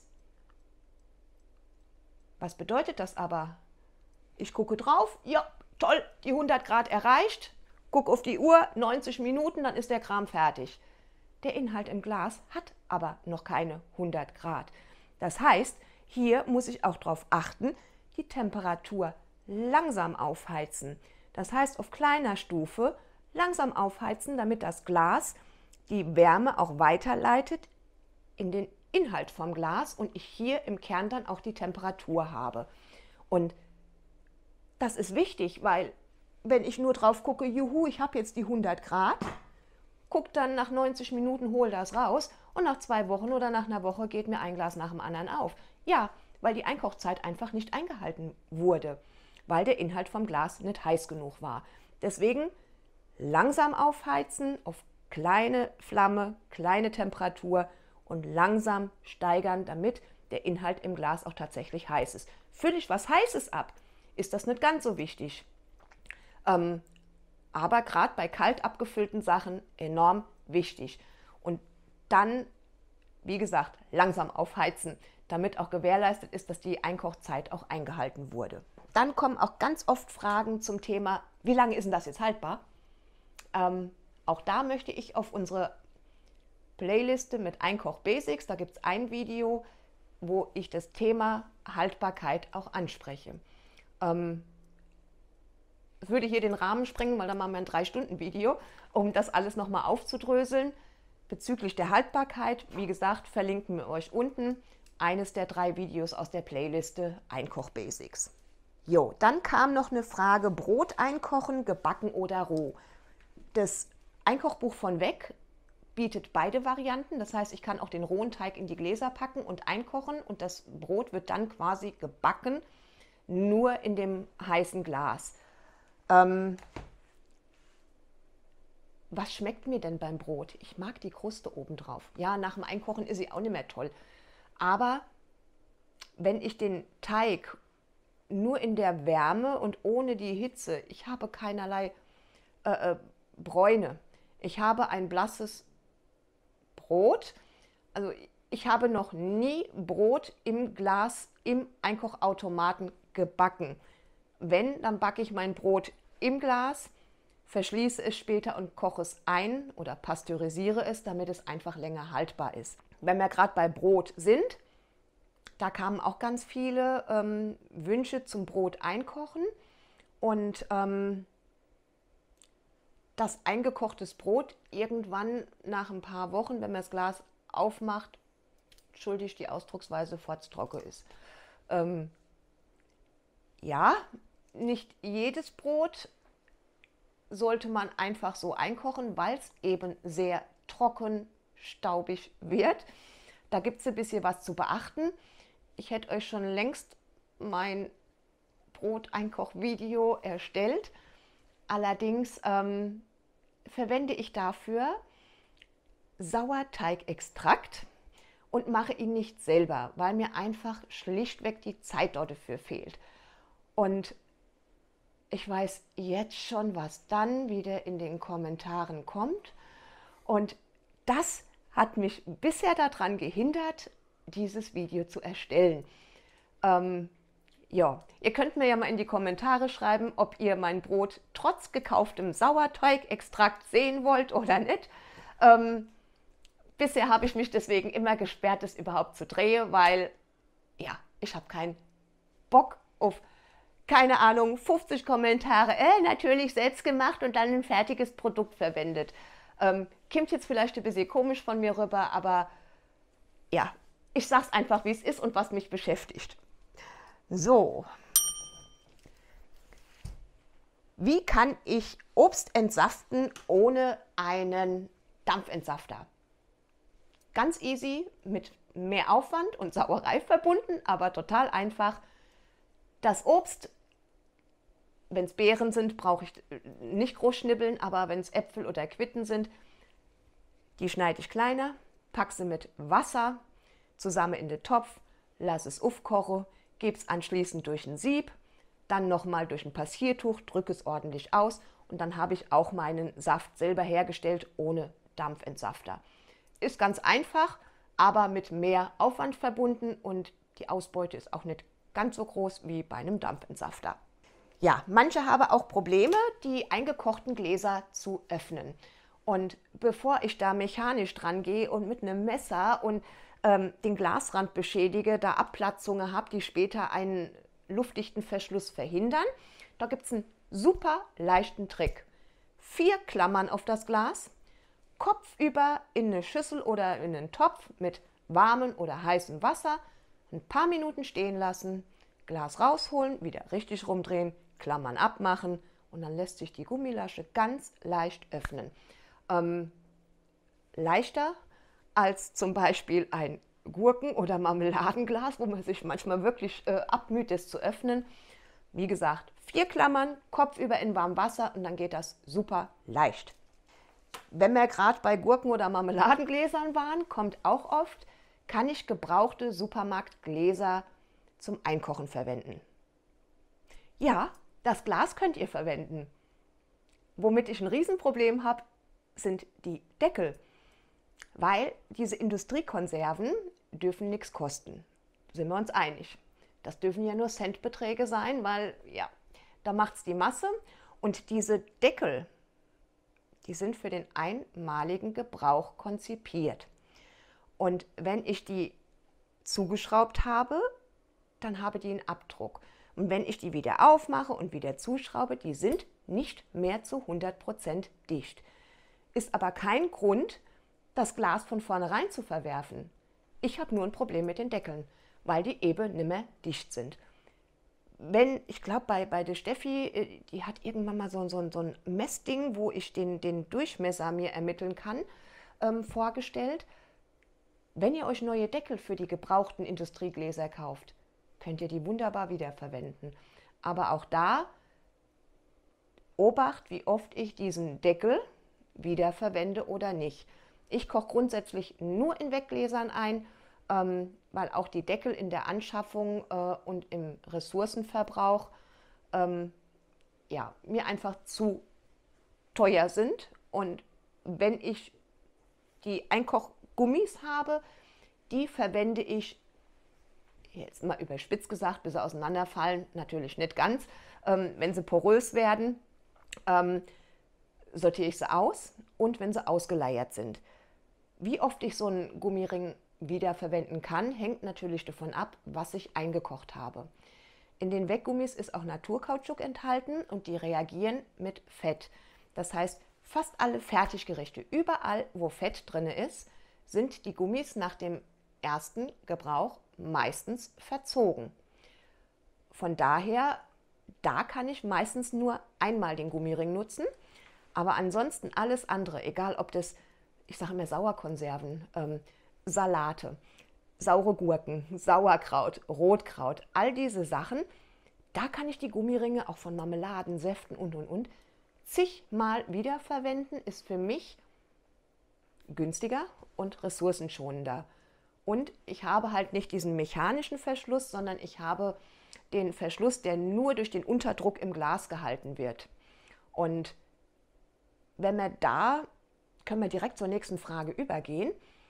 Was bedeutet das aber? Ich gucke drauf, ja, toll, die 100 Grad erreicht, gucke auf die Uhr, 90 Minuten, dann ist der Kram fertig. Der Inhalt im Glas hat aber noch keine 100 Grad. Das heißt, hier muss ich auch darauf achten, die Temperatur langsam aufheizen. Das heißt, auf kleiner Stufe langsam aufheizen, damit das Glas die Wärme auch weiterleitet in den Inhalt vom Glas und ich hier im Kern dann auch die Temperatur habe. Und das ist wichtig, weil wenn ich nur drauf gucke, juhu, ich habe jetzt die 100 Grad, guck dann nach 90 Minuten, hol das raus und nach 2 Wochen oder nach einer Woche geht mir ein Glas nach dem anderen auf. Ja, weil die Einkochzeit einfach nicht eingehalten wurde, weil der Inhalt vom Glas nicht heiß genug war. Deswegen langsam aufheizen, auf kleine Flamme, kleine Temperatur und langsam steigern, damit der Inhalt im Glas auch tatsächlich heiß ist. Fülle ich was Heißes ab, ist das nicht ganz so wichtig. Aber gerade bei kalt abgefüllten Sachen enorm wichtig. Und dann, wie gesagt, langsam aufheizen, damit auch gewährleistet ist, dass die Einkochzeit auch eingehalten wurde. Dann kommen auch ganz oft Fragen zum Thema, wie lange ist denn das jetzt haltbar? Auch da möchte ich auf unsere Playliste mit Einkoch Basics, da gibt es ein Video, wo ich das Thema Haltbarkeit auch anspreche. Würde hier den Rahmen sprengen, weil dann machen wir ein 3-Stunden-Video, um das alles nochmal aufzudröseln. Bezüglich der Haltbarkeit, wie gesagt, verlinken wir euch unten eines der 3 Videos aus der Playliste Einkoch Basics. Jo, dann kam noch eine Frage, Brot einkochen, gebacken oder roh? Das Einkochbuch von Weg bietet beide Varianten. Das heißt, ich kann auch den rohen Teig in die Gläser packen und einkochen und das Brot wird dann quasi gebacken, nur in dem heißen Glas. Was schmeckt mir denn beim Brot? Ich mag die Kruste obendrauf. Ja, nach dem Einkochen ist sie auch nicht mehr toll. Aber wenn ich den Teig nur in der Wärme und ohne die Hitze, ich habe keinerlei Bräune, ich habe ein blasses Brot, also ich habe noch nie Brot im Glas im Einkochautomaten gebacken. Wenn, dann backe ich mein Brot im Glas, verschließe es später und koche es ein oder pasteurisiere es, damit es einfach länger haltbar ist. Wenn wir gerade bei Brot sind, da kamen auch ganz viele Wünsche zum Brot einkochen und das eingekochtes Brot irgendwann nach ein paar Wochen, wenn man das Glas aufmacht, entschuldigt die Ausdrucksweise, fotztrocken ist. Ja, nicht jedes Brot sollte man einfach so einkochen, weil es eben sehr trocken, staubig wird. Da gibt es ein bisschen was zu beachten. Ich hätte euch schon längst mein Broteinkoch-Video erstellt. Allerdings verwende ich dafür Sauerteigextrakt und mache ihn nicht selber, weil mir einfach schlichtweg die Zeit dafür fehlt. Und ich weiß jetzt schon, was dann wieder in den Kommentaren kommt. Und das hat mich bisher daran gehindert, dieses Video zu erstellen. Ja, ihr könnt mir ja mal in die Kommentare schreiben, ob ihr mein Brot trotz gekauftem Sauerteigextrakt sehen wollt oder nicht. Bisher habe ich mich deswegen immer gesperrt, das überhaupt zu drehen, weil ja, ich habe keinen Bock auf keine Ahnung, 50 Kommentare, natürlich selbst gemacht und dann ein fertiges Produkt verwendet. Kommt jetzt vielleicht ein bisschen komisch von mir rüber, aber ja, ich sag's einfach, wie es ist und was mich beschäftigt. So. Wie kann ich Obst entsaften ohne einen Dampfentsafter? Ganz easy, mit mehr Aufwand und Sauerei verbunden, aber total einfach. Das Obst, wenn es Beeren sind, brauche ich nicht groß schnibbeln, aber wenn es Äpfel oder Quitten sind, die schneide ich kleiner, packe sie mit Wasser zusammen in den Topf, lasse es aufkochen, gebe es anschließend durch ein Sieb, dann nochmal durch ein Passiertuch, drücke es ordentlich aus und dann habe ich auch meinen Saft selber hergestellt ohne Dampfentsafter. Ist ganz einfach, aber mit mehr Aufwand verbunden und die Ausbeute ist auch nicht ganz so groß wie bei einem Dampfentsafter. Ja, manche haben auch Probleme, die eingekochten Gläser zu öffnen. Und bevor ich da mechanisch dran gehe und mit einem Messer und den Glasrand beschädige, da Abplatzungen habe, die später einen luftdichten Verschluss verhindern, da gibt es einen super leichten Trick. 4 Klammern auf das Glas, kopfüber in eine Schüssel oder in einen Topf mit warmem oder heißem Wasser, ein paar Minuten stehen lassen, Glas rausholen, wieder richtig rumdrehen, Klammern abmachen und dann lässt sich die Gummilasche ganz leicht öffnen. Leichter als zum Beispiel ein Gurken- oder Marmeladenglas, wo man sich manchmal wirklich abmüht, das zu öffnen. Wie gesagt, 4 Klammern, kopfüber in warmem Wasser und dann geht das super leicht. Wenn wir gerade bei Gurken- oder Marmeladengläsern waren, kommt auch oft, kann ich gebrauchte Supermarktgläser zum Einkochen verwenden? Ja, das Glas könnt ihr verwenden. Womit ich ein Riesenproblem habe, sind die Deckel. Weil diese Industriekonserven dürfen nichts kosten. Sind wir uns einig. Das dürfen ja nur Centbeträge sein, weil ja, da macht es die Masse. Und diese Deckel, die sind für den einmaligen Gebrauch konzipiert. Und wenn ich die zugeschraubt habe, dann habe die einen Abdruck. Und wenn ich die wieder aufmache und wieder zuschraube, die sind nicht mehr zu 100% dicht. Ist aber kein Grund, das Glas von vornherein zu verwerfen. Ich habe nur ein Problem mit den Deckeln, weil die eben nicht mehr dicht sind. Ich glaube, bei der Steffi, die hat irgendwann mal so ein Messding, wo ich den Durchmesser mir ermitteln kann, vorgestellt. Wenn ihr euch neue Deckel für die gebrauchten Industriegläser kauft, könnt ihr die wunderbar wiederverwenden. Aber auch da, Obacht, wie oft ich diesen Deckel wiederverwende oder nicht. Ich koche grundsätzlich nur in Weggläsern ein, weil auch die Deckel in der Anschaffung und im Ressourcenverbrauch mir einfach zu teuer sind. Und wenn ich die Einkochgummis habe, die verwende ich, jetzt mal überspitzt gesagt, bis sie auseinanderfallen, natürlich nicht ganz. Wenn sie porös werden, sortiere ich sie aus und wenn sie ausgeleiert sind. Wie oft ich so einen Gummiring wiederverwenden kann, hängt natürlich davon ab, was ich eingekocht habe. In den Weggummis ist auch Naturkautschuk enthalten und die reagieren mit Fett. Das heißt, fast alle Fertiggerichte, überall wo Fett drin ist, sind die Gummis nach dem ersten Gebrauch meistens verzogen. Von daher, da kann ich meistens nur einmal den Gummiring nutzen, aber ansonsten alles andere, egal ob das, ich sage immer Sauerkonserven, Salate, saure Gurken, Sauerkraut, Rotkraut, all diese Sachen, da kann ich die Gummiringe auch von Marmeladen, Säften und zigmal wiederverwenden, ist für mich günstiger und ressourcenschonender. Und ich habe halt nicht diesen mechanischen Verschluss, sondern ich habe den Verschluss, der nur durch den Unterdruck im Glas gehalten wird. Und wenn wir da, können wir direkt zur nächsten Frage übergehen,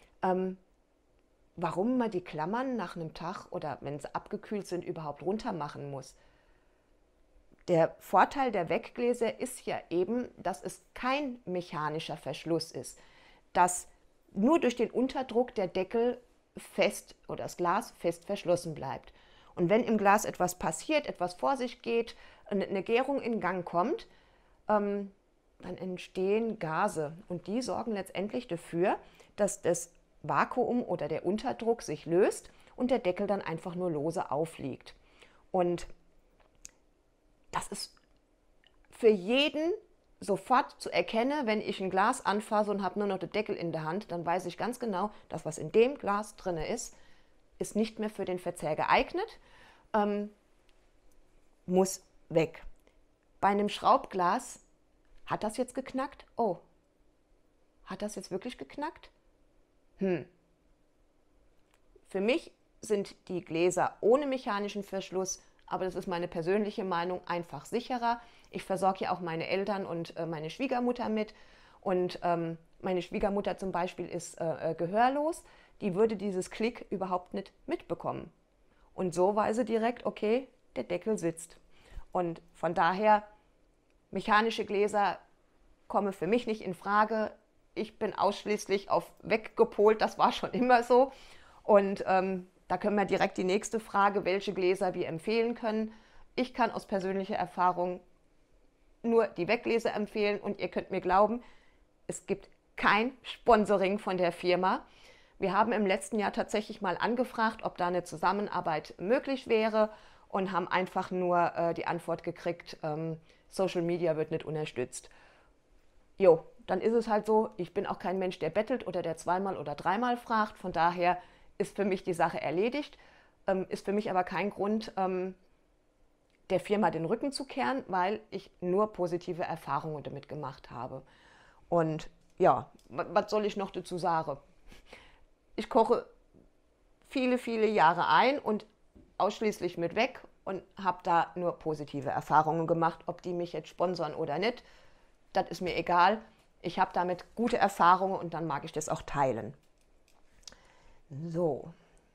warum man die Klammern nach einem Tag oder wenn sie abgekühlt sind, überhaupt runter machen muss. Der Vorteil der Weggläser ist ja eben, dass es kein mechanischer Verschluss ist, dass nur durch den Unterdruck der Deckel fest oder das Glas fest verschlossen bleibt. Und wenn im Glas etwas passiert, etwas vor sich geht, eine Gärung in Gang kommt, dann entstehen Gase und die sorgen letztendlich dafür, dass das Vakuum oder der Unterdruck sich löst und der Deckel dann einfach nur lose aufliegt. Und das ist für jeden sofort zu erkennen, wenn ich ein Glas anfasse und habe nur noch den Deckel in der Hand, dann weiß ich ganz genau, dass was in dem Glas drin ist nicht mehr für den Verzehr geeignet, muss weg. Bei einem Schraubglas, hat das jetzt geknackt? Oh, hat das jetzt wirklich geknackt? Für mich sind die Gläser ohne mechanischen Verschluss, aber das ist meine persönliche Meinung, einfach sicherer. Ich versorge ja auch meine Eltern und meine Schwiegermutter mit. Und meine Schwiegermutter zum Beispiel ist gehörlos. Die würde dieses Klick überhaupt nicht mitbekommen. Und so weiß sie direkt, okay, der Deckel sitzt. Und von daher, mechanische Gläser kommen für mich nicht in Frage. Ich bin ausschließlich auf weggepolt, das war schon immer so. Und da können wir direkt die nächste Frage, welche Gläser wir empfehlen können. Ich kann aus persönlicher Erfahrung nur die Weggläser empfehlen und ihr könnt mir glauben, es gibt kein Sponsoring von der Firma. Wir haben im letzten Jahr tatsächlich mal angefragt, ob da eine Zusammenarbeit möglich wäre und haben einfach nur die Antwort gekriegt, Social Media wird nicht unterstützt. Jo, dann ist es halt so, ich bin auch kein Mensch, der bettelt oder der zweimal oder dreimal fragt. Von daher ist für mich die Sache erledigt, ist für mich aber kein Grund, der Firma den Rücken zu kehren, weil ich nur positive Erfahrungen damit gemacht habe. Und ja, was soll ich noch dazu sagen? Ich koche viele, viele Jahre ein und ausschließlich mit weg und habe da nur positive Erfahrungen gemacht. Ob die mich jetzt sponsern oder nicht, das ist mir egal. Ich habe damit gute Erfahrungen und dann mag ich das auch teilen. So.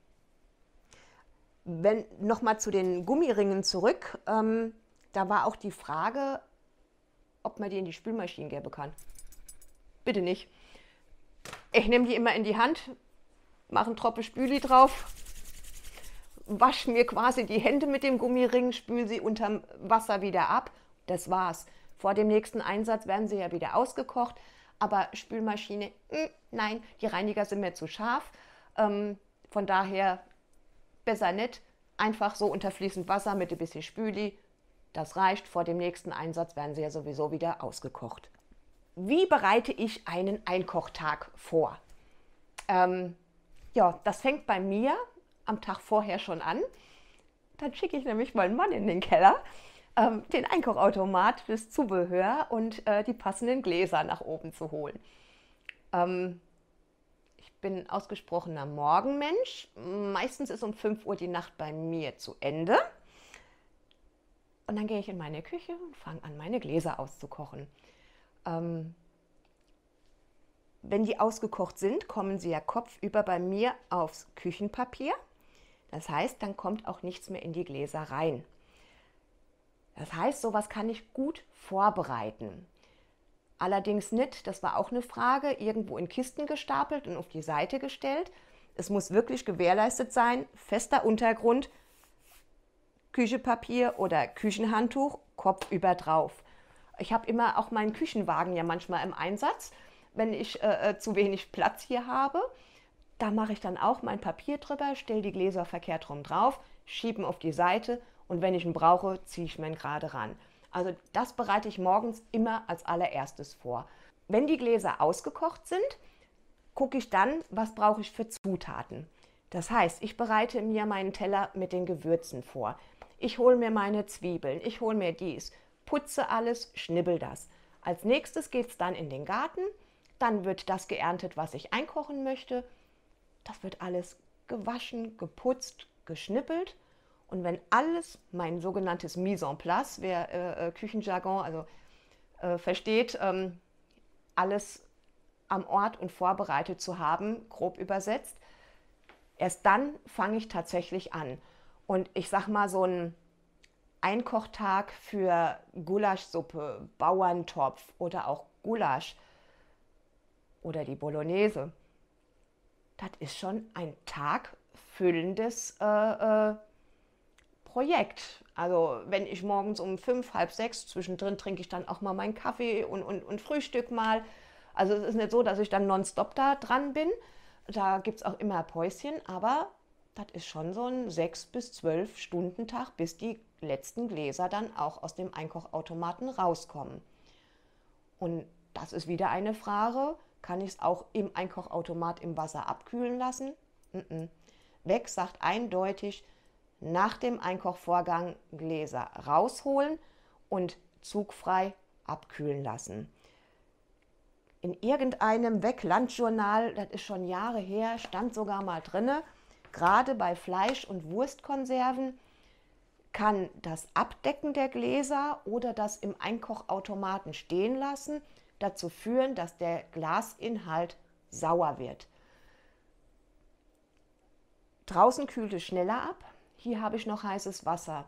Wenn nochmal zu den Gummiringen zurück, da war auch die Frage, ob man die in die Spülmaschine geben kann. Bitte nicht. Ich nehme die immer in die Hand, mache einen Tropfen Spüli drauf, wasche mir quasi die Hände mit dem Gummiring, spüle sie unterm Wasser wieder ab. Das war's. Vor dem nächsten Einsatz werden sie ja wieder ausgekocht, aber Spülmaschine, nein, die Reiniger sind mir zu scharf. Von daher besser nicht. Einfach so unter fließend Wasser mit ein bisschen Spüli. Das reicht. Vor dem nächsten Einsatz werden sie ja sowieso wieder ausgekocht. Wie bereite ich einen Einkochtag vor? Ja, das fängt bei mir am Tag vorher schon an. Dann schicke ich nämlich meinen Mann in den Keller, den Einkochautomat fürs Zubehör und die passenden Gläser nach oben zu holen. Ich bin ein ausgesprochener Morgenmensch. Meistens ist um 5 Uhr die Nacht bei mir zu Ende. Und dann gehe ich in meine Küche und fange an, meine Gläser auszukochen. Wenn die ausgekocht sind, kommen sie ja kopfüber bei mir aufs Küchenpapier. Das heißt, dann kommt auch nichts mehr in die Gläser rein. Das heißt, sowas kann ich gut vorbereiten. Allerdings nicht, das war auch eine Frage, irgendwo in Kisten gestapelt und auf die Seite gestellt. Es muss wirklich gewährleistet sein, fester Untergrund, Küchenpapier oder Küchenhandtuch, kopfüber drauf. Ich habe immer auch meinen Küchenwagen ja manchmal im Einsatz, wenn ich zu wenig Platz hier habe. Da mache ich dann auch mein Papier drüber, stelle die Gläser verkehrt rum drauf, schiebe ihn auf die Seite und wenn ich ihn brauche, ziehe ich ihn gerade ran. Also das bereite ich morgens immer als allererstes vor. Wenn die Gläser ausgekocht sind, gucke ich dann, was brauche ich für Zutaten. Das heißt, ich bereite mir meinen Teller mit den Gewürzen vor. Ich hole mir meine Zwiebeln, ich hole mir dies, putze alles, schnibbel das. Als nächstes geht es dann in den Garten, dann wird das geerntet, was ich einkochen möchte. Das wird alles gewaschen, geputzt, geschnippelt. Und wenn alles, mein sogenanntes Mise en place, wer Küchenjargon also versteht, alles am Ort und vorbereitet zu haben, grob übersetzt, erst dann fange ich tatsächlich an. Und ich sag mal, so ein Einkochtag für Gulaschsuppe, Bauerntopf oder auch Gulasch oder die Bolognese, das ist schon ein Tag füllendes Projekt. Also wenn ich morgens um 5, halb 6, zwischendrin trinke ich dann auch mal meinen Kaffee und Frühstück mal. Also es ist nicht so, dass ich dann nonstop da dran bin. Da gibt es auch immer Päuschen, aber das ist schon so ein 6 bis 12 Stunden Tag, bis die letzten Gläser dann auch aus dem Einkochautomaten rauskommen. Und das ist wieder eine Frage, kann ich es auch im Einkochautomat im Wasser abkühlen lassen? Weg sagt eindeutig, nach dem Einkochvorgang Gläser rausholen und zugfrei abkühlen lassen. In irgendeinem Weg-Landjournal, das ist schon Jahre her, stand sogar mal drinne, gerade bei Fleisch- und Wurstkonserven kann das Abdecken der Gläser oder das im Einkochautomaten stehen lassen dazu führen, dass der Glasinhalt sauer wird. Draußen kühlt es schneller ab. Hier habe ich noch heißes Wasser.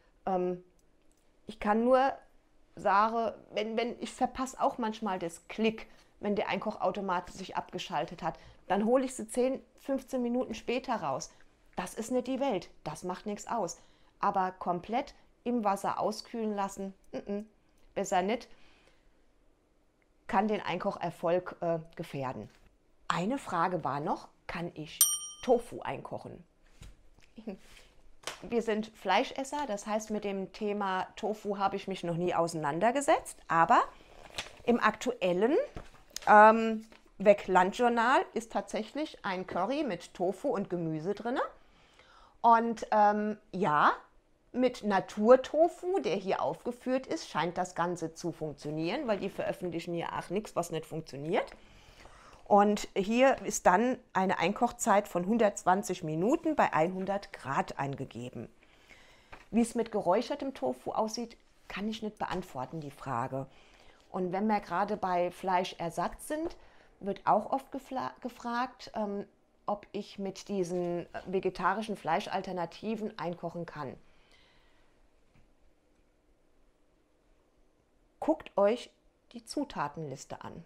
Ich kann nur sagen, ich verpasse auch manchmal das Klick, wenn der Einkochautomat sich abgeschaltet hat. Dann hole ich sie 10, 15 Minuten später raus. Das ist nicht die Welt, das macht nichts aus. Aber komplett im Wasser auskühlen lassen, besser nicht, kann den Einkocherfolg gefährden. Eine Frage war noch, kann ich Tofu einkochen? Wir sind Fleischesser, das heißt, mit dem Thema Tofu habe ich mich noch nie auseinandergesetzt, aber im aktuellen Weg-Landjournal ist tatsächlich ein Curry mit Tofu und Gemüse drin. Und ja, mit Naturtofu, der hier aufgeführt ist, scheint das Ganze zu funktionieren, weil die veröffentlichen ja auch nichts, was nicht funktioniert. Und hier ist dann eine Einkochzeit von 120 Minuten bei 100 Grad eingegeben. Wie es mit geräuchertem Tofu aussieht, kann ich nicht beantworten, die Frage. Und wenn wir gerade bei Fleischersatz sind, wird auch oft gefragt, ob ich mit diesen vegetarischen Fleischalternativen einkochen kann. Guckt euch die Zutatenliste an.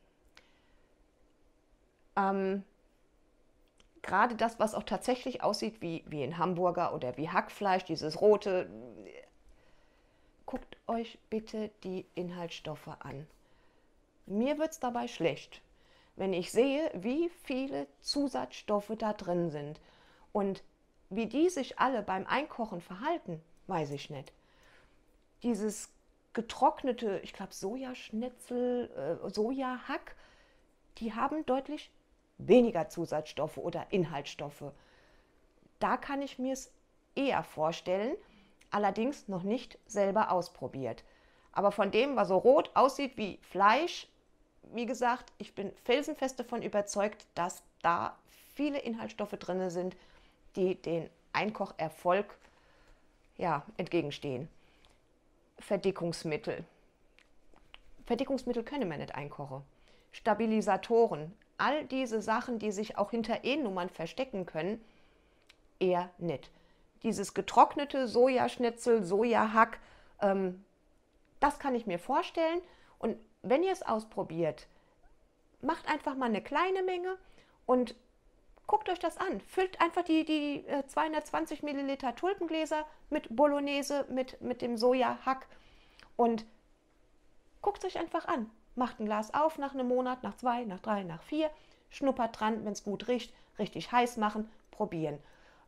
Gerade das, was auch tatsächlich aussieht wie ein Hamburger oder wie Hackfleisch, dieses rote, guckt euch bitte die Inhaltsstoffe an. Mir wird es dabei schlecht, wenn ich sehe, wie viele Zusatzstoffe da drin sind. Und wie die sich alle beim Einkochen verhalten, weiß ich nicht. Dieses getrocknete, ich glaube Sojaschnitzel, Sojahack, die haben deutlich weniger Zusatzstoffe oder Inhaltsstoffe. Da kann ich mir es eher vorstellen, allerdings noch nicht selber ausprobiert. Aber von dem, was so rot aussieht wie Fleisch, wie gesagt, ich bin felsenfest davon überzeugt, dass da viele Inhaltsstoffe drin sind, die den Einkocherfolg entgegenstehen. Verdickungsmittel. Verdickungsmittel können wir nicht einkochen. Stabilisatoren, all diese Sachen, die sich auch hinter E-Nummern verstecken können, eher nicht. Dieses getrocknete Sojaschnitzel, Sojahack, das kann ich mir vorstellen. Und wenn ihr es ausprobiert, macht einfach mal eine kleine Menge und guckt euch das an. Füllt einfach die 220 Milliliter Tulpengläser mit Bolognese, mit dem Sojahack und guckt es euch einfach an. Macht ein Glas auf nach einem Monat, nach 2, nach 3, nach 4, schnuppert dran, wenn es gut riecht, richtig heiß machen, probieren.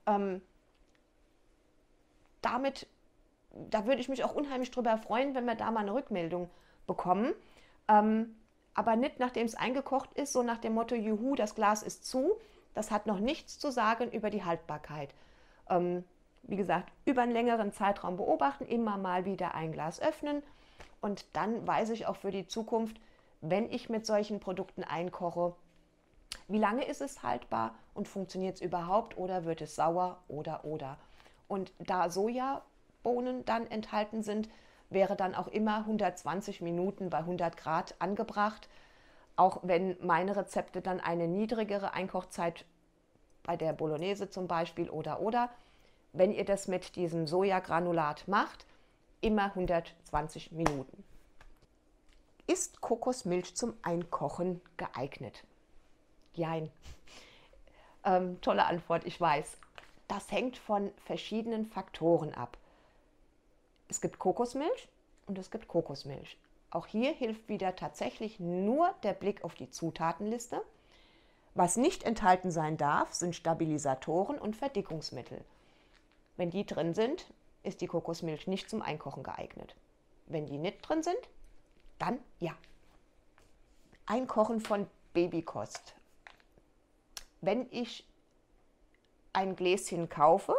Da würde ich mich auch unheimlich drüber freuen, wenn wir da mal eine Rückmeldung bekommen. Aber nicht, nachdem es eingekocht ist, so nach dem Motto, juhu, das Glas ist zu. Das hat noch nichts zu sagen über die Haltbarkeit. Wie gesagt, über einen längeren Zeitraum beobachten, immer mal wieder ein Glas öffnen. Und dann weiß ich auch für die Zukunft, wenn ich mit solchen Produkten einkoche, wie lange ist es haltbar und funktioniert es überhaupt oder wird es sauer oder. Und da Sojabohnen dann enthalten sind, wäre dann auch immer 120 Minuten bei 100 Grad angebracht, auch wenn meine Rezepte dann eine niedrigere Einkochzeit bei der Bolognese zum Beispiel oder. Wenn ihr das mit diesem Sojagranulat macht, immer 120 Minuten. Ist Kokosmilch zum Einkochen geeignet? Jein. Tolle Antwort, ich weiß. Das hängt von verschiedenen Faktoren ab. Es gibt Kokosmilch und es gibt Kokosmilch. Auch hier hilft wieder tatsächlich nur der Blick auf die Zutatenliste. Was nicht enthalten sein darf, sind Stabilisatoren und Verdickungsmittel. Wenn die drin sind, ist die Kokosmilch nicht zum Einkochen geeignet. Wenn die nicht drin sind, dann ja. Einkochen von Babykost. Wenn ich ein Gläschen kaufe,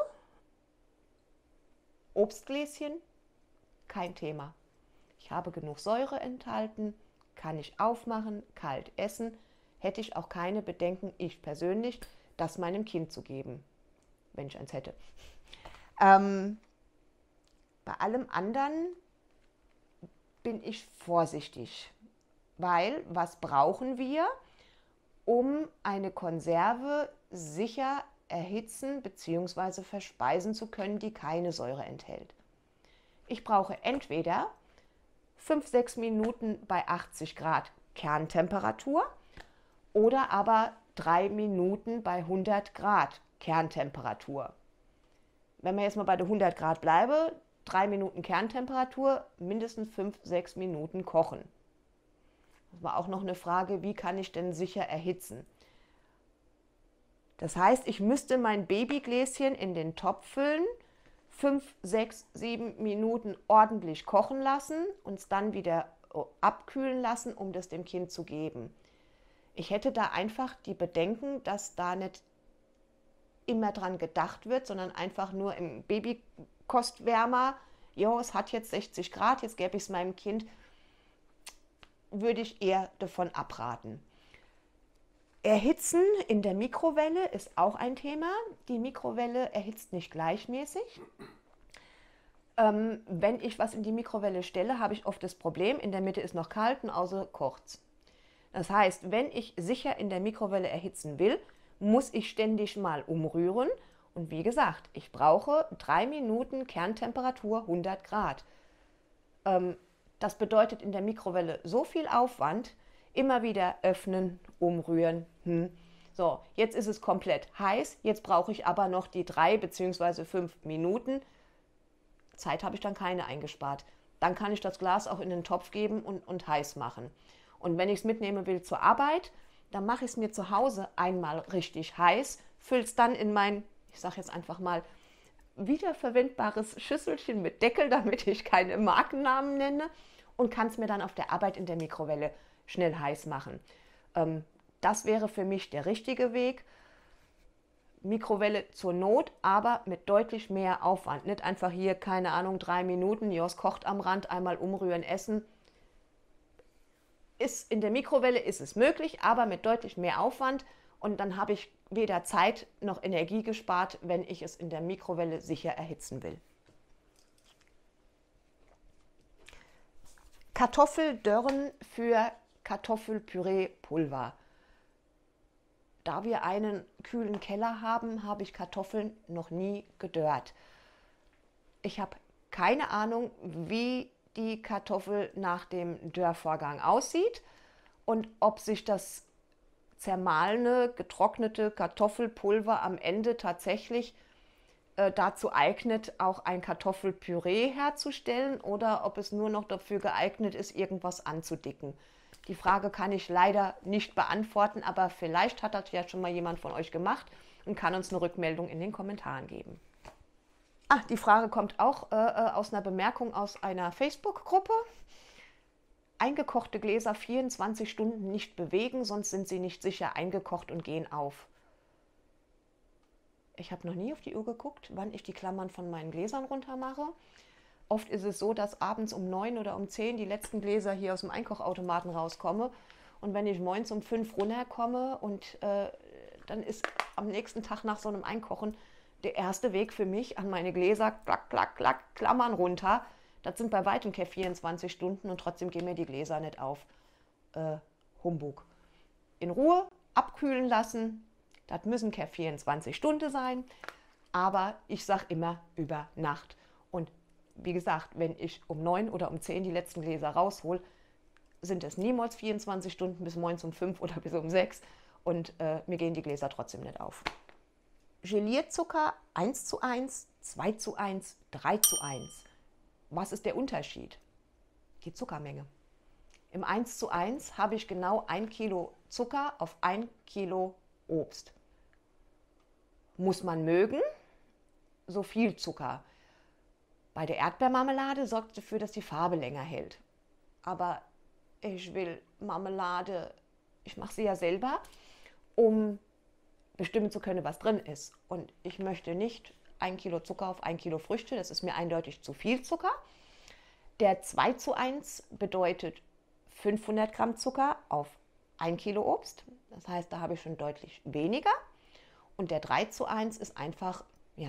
Obstgläschen, kein Thema. Ich habe genug Säure enthalten, kann ich aufmachen, kalt essen, hätte ich auch keine Bedenken, ich persönlich, das meinem Kind zu geben, wenn ich eins hätte. Bei allem anderen bin ich vorsichtig, weil was brauchen wir, um eine Konserve sicher erhitzen bzw. verspeisen zu können, die keine Säure enthält? Ich brauche entweder 5-6 Minuten bei 80 Grad Kerntemperatur oder aber 3 Minuten bei 100 Grad Kerntemperatur. Wenn wir jetzt mal bei der 100 Grad bleiben, 3 Minuten Kerntemperatur, mindestens 5-6 Minuten kochen. Das war auch noch eine Frage, wie kann ich denn sicher erhitzen? Das heißt, ich müsste mein Babygläschen in den Topf füllen, 5, 6, 7 Minuten ordentlich kochen lassen und es dann wieder abkühlen lassen, um das dem Kind zu geben. Ich hätte da einfach die Bedenken, dass da nicht immer dran gedacht wird, sondern einfach nur im Babykostwärmer, jo, es hat jetzt 60 Grad, jetzt gebe ich es meinem Kind, würde ich eher davon abraten. Erhitzen in der Mikrowelle ist auch ein Thema. Die Mikrowelle erhitzt nicht gleichmäßig. Wenn ich was in die Mikrowelle stelle, habe ich oft das Problem, in der Mitte ist noch kalt und außer kocht's. Das heißt, wenn ich sicher in der Mikrowelle erhitzen will, muss ich ständig mal umrühren. Und wie gesagt, ich brauche 3 Minuten Kerntemperatur 100 Grad. Das bedeutet in der Mikrowelle so viel Aufwand, immer wieder öffnen, umrühren. So, jetzt ist es komplett heiß, jetzt brauche ich aber noch die 3 bzw. 5 Minuten. Zeit habe ich dann keine eingespart. Dann kann ich das Glas auch in den Topf geben und heiß machen. Und wenn ich es mitnehmen will zur Arbeit, dann mache ich es mir zu Hause einmal richtig heiß, fülle es dann in mein, ich sage jetzt einfach mal, wiederverwendbares Schüsselchen mit Deckel, damit ich keine Markennamen nenne, und kann es mir dann auf der Arbeit in der Mikrowelle schnell heiß machen. Das wäre für mich der richtige Weg. Mikrowelle zur Not, aber mit deutlich mehr Aufwand. Nicht einfach hier, keine Ahnung, 3 Minuten, Jos kocht am Rand, einmal umrühren, essen. In der Mikrowelle ist es möglich, aber mit deutlich mehr Aufwand. Und dann habe ich weder Zeit noch Energie gespart, wenn ich es in der Mikrowelle sicher erhitzen will. Kartoffeldörren für Kartoffelpüree-Pulver. Da wir einen kühlen Keller haben, habe ich Kartoffeln noch nie gedörrt. Ich habe keine Ahnung, wie die Kartoffel nach dem Dörrvorgang aussieht und ob sich das zermahlene, getrocknete Kartoffelpulver am Ende tatsächlich dazu eignet, auch ein Kartoffelpüree herzustellen oder ob es nur noch dafür geeignet ist, irgendwas anzudicken. Die Frage kann ich leider nicht beantworten, aber vielleicht hat das ja schon mal jemand von euch gemacht und kann uns eine Rückmeldung in den Kommentaren geben. Die Frage kommt auch aus einer Bemerkung aus einer Facebook-Gruppe. Eingekochte Gläser 24 Stunden nicht bewegen, sonst sind sie nicht sicher eingekocht und gehen auf. Ich habe noch nie auf die Uhr geguckt, wann ich die Klammern von meinen Gläsern runter mache. Oft ist es so, dass abends um 9 oder um 10 die letzten Gläser hier aus dem Einkochautomaten rauskommen. Und wenn ich morgens um 5 runterkomme und dann ist am nächsten Tag nach so einem Einkochen der erste Weg für mich an meine Gläser, klack, klack, klack, Klammern runter. Das sind bei weitem keine 24 Stunden und trotzdem gehen mir die Gläser nicht auf. Humbug. In Ruhe abkühlen lassen. Das müssen keine 24 Stunden sein, aber ich sage immer über Nacht. Und wie gesagt, wenn ich um 9 oder um 10 die letzten Gläser raushol, sind es niemals 24 Stunden bis morgens um 5 oder bis um 6 und mir gehen die Gläser trotzdem nicht auf. Gelierzucker 1:1, 2:1, 3:1. Was ist der Unterschied? Die Zuckermenge. Im 1:1 habe ich genau 1 Kilo Zucker auf 1 Kilo Obst. Muss man mögen, so viel Zucker. Bei der Erdbeermarmelade sorgt es dafür, dass die Farbe länger hält. Aber ich will Marmelade, ich mache sie ja selber, um bestimmen zu können, was drin ist. Und ich möchte nicht 1 Kilo Zucker auf 1 Kilo Früchte, das ist mir eindeutig zu viel Zucker. Der 2:1 bedeutet 500 Gramm Zucker auf 1 Kilo Obst. Das heißt, da habe ich schon deutlich weniger. Und der 3:1 ist einfach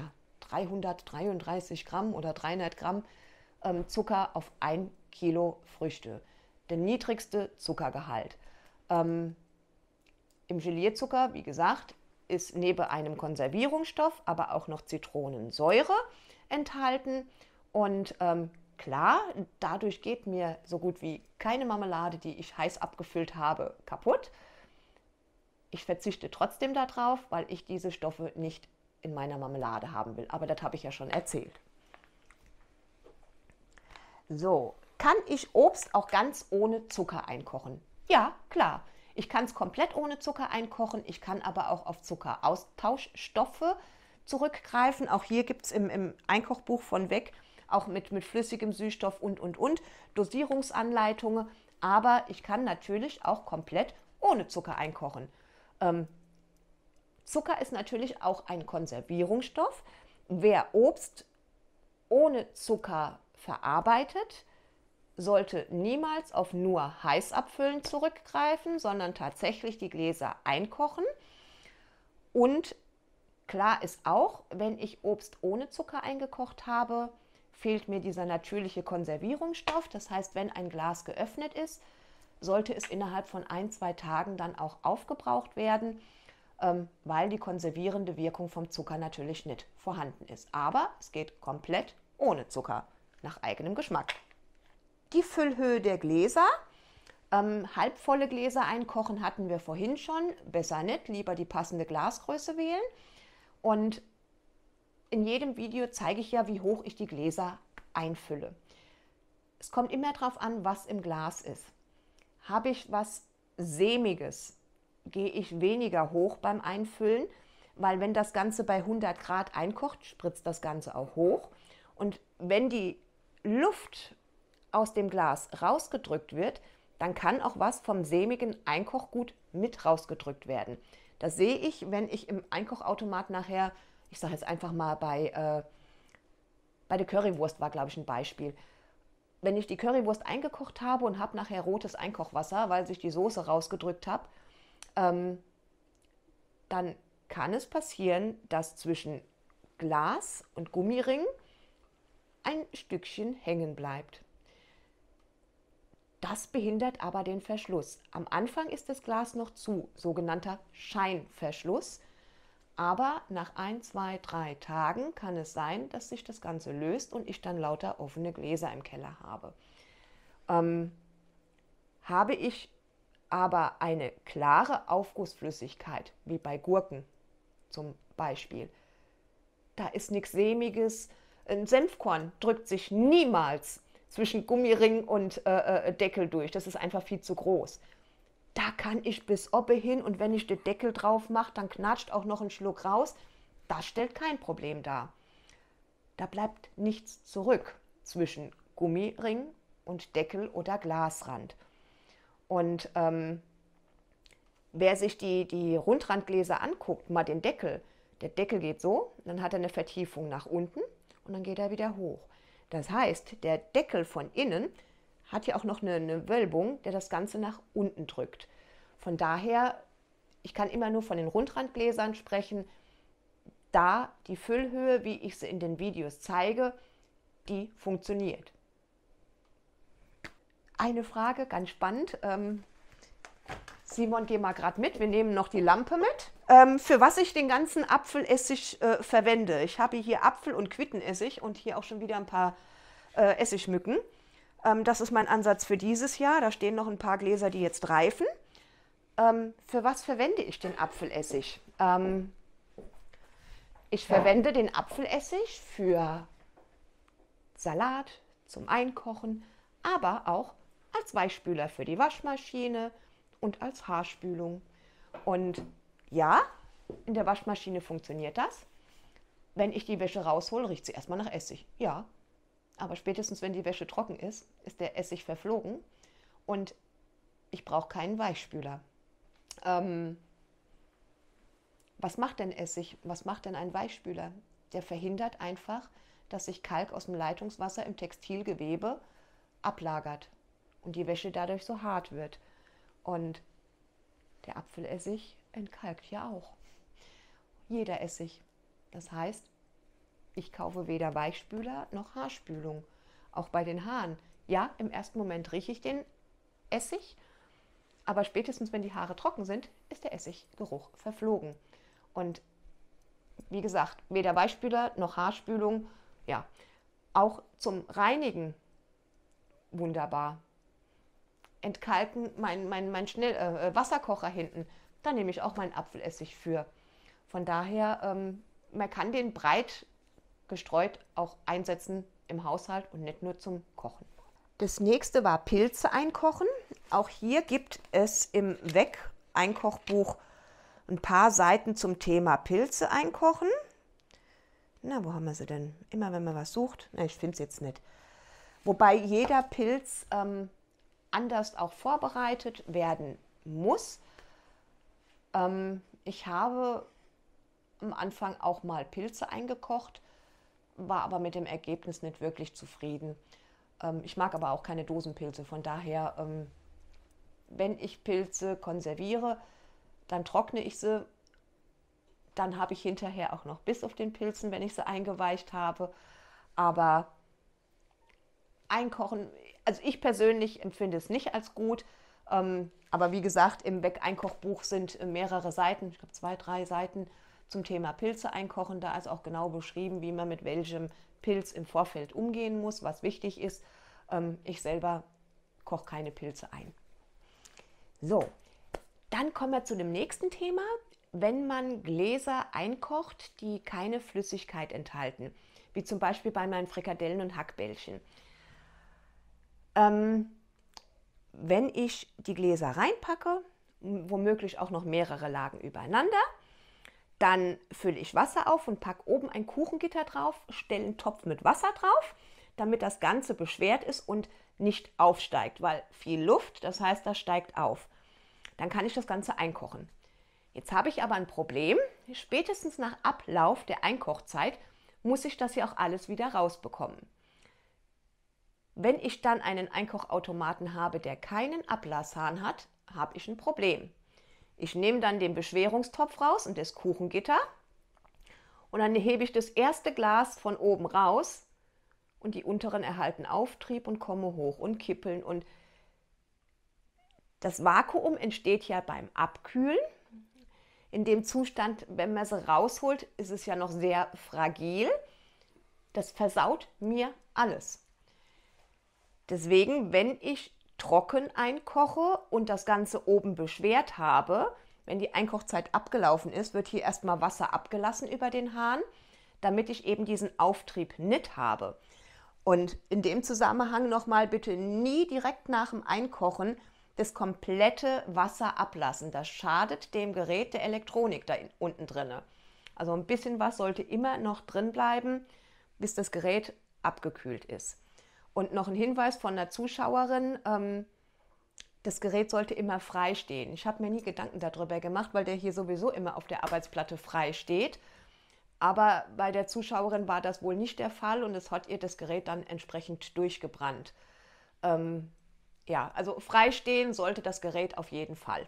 333 Gramm oder 300 Gramm Zucker auf 1 Kilo Früchte. Der niedrigste Zuckergehalt. Im Gelierzucker, wie gesagt, ist neben einem Konservierungsstoff aber auch noch Zitronensäure enthalten. Und klar, dadurch geht mir so gut wie keine Marmelade, die ich heiß abgefüllt habe, kaputt. Ich verzichte trotzdem darauf, weil ich diese Stoffe nicht in meiner Marmelade haben will. Aber das habe ich ja schon erzählt. So, kann ich Obst auch ganz ohne Zucker einkochen? Ja, klar. Ich kann es komplett ohne Zucker einkochen. Ich kann aber auch auf Zuckeraustauschstoffe zurückgreifen. Auch hier gibt es im Einkochbuch von Weg auch mit flüssigem Süßstoff und Dosierungsanleitungen. Aber ich kann natürlich auch komplett ohne Zucker einkochen. Zucker ist natürlich auch ein Konservierungsstoff. Wer Obst ohne Zucker verarbeitet, sollte niemals auf nur Heißabfüllen zurückgreifen, sondern tatsächlich die Gläser einkochen. Und klar ist auch, wenn ich Obst ohne Zucker eingekocht habe, fehlt mir dieser natürliche Konservierungsstoff. Das heißt, wenn ein Glas geöffnet ist, sollte es innerhalb von 1-2 Tagen dann auch aufgebraucht werden, weil die konservierende Wirkung vom Zucker natürlich nicht vorhanden ist. Aber es geht komplett ohne Zucker, nach eigenem Geschmack. Die Füllhöhe der Gläser. Halbvolle Gläser einkochen hatten wir vorhin schon. Besser nicht, lieber die passende Glasgröße wählen. Und in jedem Video zeige ich ja, wie hoch ich die Gläser einfülle. Es kommt immer darauf an, was im Glas ist. Habe ich was Sämiges, gehe ich weniger hoch beim Einfüllen, weil wenn das Ganze bei 100 Grad einkocht, spritzt das Ganze auch hoch. Und wenn die Luft aus dem Glas rausgedrückt wird, dann kann auch was vom sämigen Einkochgut mit rausgedrückt werden. Das sehe ich, wenn ich im Einkochautomat nachher, ich sage jetzt einfach mal bei der Currywurst war, glaube ich, ein Beispiel. Wenn ich die Currywurst eingekocht habe und habe nachher rotes Einkochwasser, weil sich die Soße rausgedrückt hat, dann kann es passieren, dass zwischen Glas und Gummiring ein Stückchen hängen bleibt. Das behindert aber den Verschluss. Am Anfang ist das Glas noch zu, sogenannter Scheinverschluss. Aber nach 1, 2, 3 Tagen kann es sein, dass sich das Ganze löst und ich dann lauter offene Gläser im Keller habe. Habe ich aber eine klare Aufgussflüssigkeit, wie bei Gurken zum Beispiel, da ist nichts Sämiges. Ein Senfkorn drückt sich niemals zwischen Gummiring und Deckel durch. Das ist einfach viel zu groß. Da kann ich bis oben hin und wenn ich den Deckel drauf mache, dann knatscht auch noch ein Schluck raus. Das stellt kein Problem dar. Da bleibt nichts zurück zwischen Gummiring und Deckel oder Glasrand. Und wer sich die Rundrandgläser anguckt, mal den Deckel. Der Deckel geht so, dann hat er eine Vertiefung nach unten und dann geht er wieder hoch. Das heißt, der Deckel von innen hat ja auch noch eine Wölbung, der das Ganze nach unten drückt. Von daher, ich kann immer nur von den Rundrandgläsern sprechen, da die Füllhöhe, wie ich sie in den Videos zeige, die funktioniert. Eine Frage, ganz spannend. Simon, geh mal gerade mit, wir nehmen noch die Lampe mit. Für was ich den ganzen Apfelessig verwende. Ich habe hier Apfel- und Quittenessig und hier auch schon wieder ein paar Essigmücken. Das ist mein Ansatz für dieses Jahr. Da stehen noch ein paar Gläser, die jetzt reifen. Für was verwende ich den Apfelessig? Ich verwende den Apfelessig für Salat, zum Einkochen, aber auch als Weichspüler für die Waschmaschine und als Haarspülung. Und ja, in der Waschmaschine funktioniert das. Wenn ich die Wäsche raushole, riecht sie erstmal nach Essig. Ja, aber spätestens, wenn die Wäsche trocken ist, ist der Essig verflogen und ich brauche keinen Weichspüler. Was macht denn Essig? Was macht denn ein Weichspüler? Der verhindert einfach, dass sich Kalk aus dem Leitungswasser im Textilgewebe ablagert und die Wäsche dadurch so hart wird. Und der Apfelessig entkalkt ja auch. Jeder Essig. Das heißt, ich kaufe weder Weichspüler noch Haarspülung. Auch bei den Haaren. Ja, im ersten Moment rieche ich den Essig, aber spätestens, wenn die Haare trocken sind, ist der Essiggeruch verflogen. Und wie gesagt, weder Weichspüler noch Haarspülung. Ja, auch zum Reinigen wunderbar. Entkalken, mein Wasserkocher hinten, da nehme ich auch meinen Apfelessig für. Von daher, man kann den breit gestreut auch einsetzen im Haushalt und nicht nur zum Kochen. Das nächste war Pilze einkochen. Auch hier gibt es im WEC-Einkochbuch ein paar Seiten zum Thema Pilze einkochen. Na, wo haben wir sie denn? Immer wenn man was sucht. Na, ich finde es jetzt nicht. Wobei jeder Pilz anders auch vorbereitet werden muss. Ich habe am Anfang auch mal Pilze eingekocht, war aber mit dem Ergebnis nicht wirklich zufrieden. Ich mag aber auch keine Dosenpilze, von daher, wenn ich Pilze konserviere, dann trockne ich sie, dann habe ich hinterher auch noch Biss auf den Pilzen, wenn ich sie eingeweicht habe. Aber einkochen, also ich persönlich empfinde es nicht als gut, aber wie gesagt, im WEC-Einkochbuch sind mehrere Seiten, ich glaube 2, 3 Seiten zum Thema Pilze einkochen. Da ist auch genau beschrieben, wie man mit welchem Pilz im Vorfeld umgehen muss, was wichtig ist. Ich selber koche keine Pilze ein. So, dann kommen wir zu dem nächsten Thema. Wenn man Gläser einkocht, die keine Flüssigkeit enthalten, wie zum Beispiel bei meinen Frikadellen und Hackbällchen. Wenn ich die Gläser reinpacke, womöglich auch noch mehrere Lagen übereinander, dann fülle ich Wasser auf und packe oben ein Kuchengitter drauf, stelle einen Topf mit Wasser drauf, damit das Ganze beschwert ist und nicht aufsteigt, weil viel Luft, das heißt, das steigt auf. Dann kann ich das Ganze einkochen. Jetzt habe ich aber ein Problem. Spätestens nach Ablauf der Einkochzeit muss ich das ja auch alles wieder rausbekommen. Wenn ich dann einen Einkochautomaten habe, der keinen Ablasshahn hat, habe ich ein Problem. Ich nehme dann den Beschwerungstopf raus und das Kuchengitter und dann hebe ich das erste Glas von oben raus und die unteren erhalten Auftrieb und kommen hoch und kippeln. Und das Vakuum entsteht ja beim Abkühlen. In dem Zustand, wenn man sie rausholt, ist es ja noch sehr fragil. Das versaut mir alles. Deswegen, wenn ich trocken einkoche und das Ganze oben beschwert habe, wenn die Einkochzeit abgelaufen ist, wird hier erstmal Wasser abgelassen über den Hahn, damit ich eben diesen Auftrieb nicht habe. Und in dem Zusammenhang nochmal bitte nie direkt nach dem Einkochen das komplette Wasser ablassen. Das schadet dem Gerät, der Elektronik da unten drin. Also ein bisschen was sollte immer noch drin bleiben, bis das Gerät abgekühlt ist. Und noch ein Hinweis von der Zuschauerin, das Gerät sollte immer frei stehen. Ich habe mir nie Gedanken darüber gemacht, weil der hier sowieso immer auf der Arbeitsplatte frei steht. Aber bei der Zuschauerin war das wohl nicht der Fall und es hat ihr das Gerät dann entsprechend durchgebrannt. Ja, also frei stehen sollte das Gerät auf jeden Fall.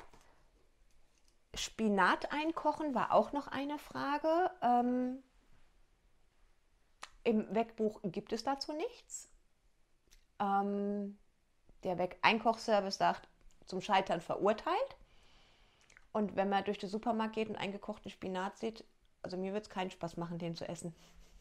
Spinat einkochen war auch noch eine Frage. Im WEC-Buch gibt es dazu nichts. Der WEC-Einkochservice sagt, zum Scheitern verurteilt. Und wenn man durch den Supermarkt geht und eingekochten Spinat sieht, also mir wird es keinen Spaß machen, den zu essen.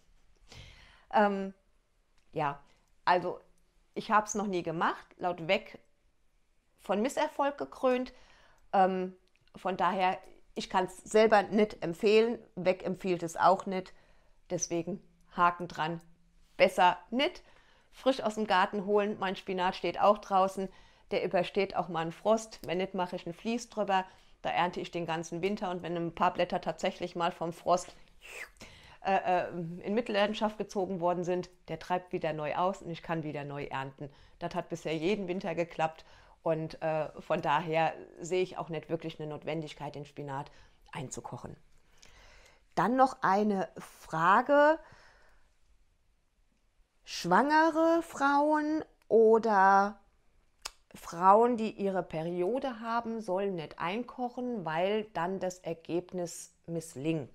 Ja, also ich habe es noch nie gemacht, laut WEC von Misserfolg gekrönt. Von daher, Ich kann es selber nicht empfehlen, weg empfiehlt es auch nicht. Deswegen Haken dran, besser nicht. Frisch aus dem Garten holen, mein Spinat steht auch draußen, der übersteht auch mal einen Frost. Wenn nicht, mache ich ein Vlies drüber, da ernte ich den ganzen Winter und wenn ein paar Blätter tatsächlich mal vom Frost in Mitleidenschaft gezogen worden sind, der treibt wieder neu aus und ich kann wieder neu ernten. Das hat bisher jeden Winter geklappt und von daher sehe ich auch nicht wirklich eine Notwendigkeit, den Spinat einzukochen. Dann noch eine Frage: Schwangere Frauen oder Frauen, die ihre Periode haben, sollen nicht einkochen, weil dann das Ergebnis misslingt.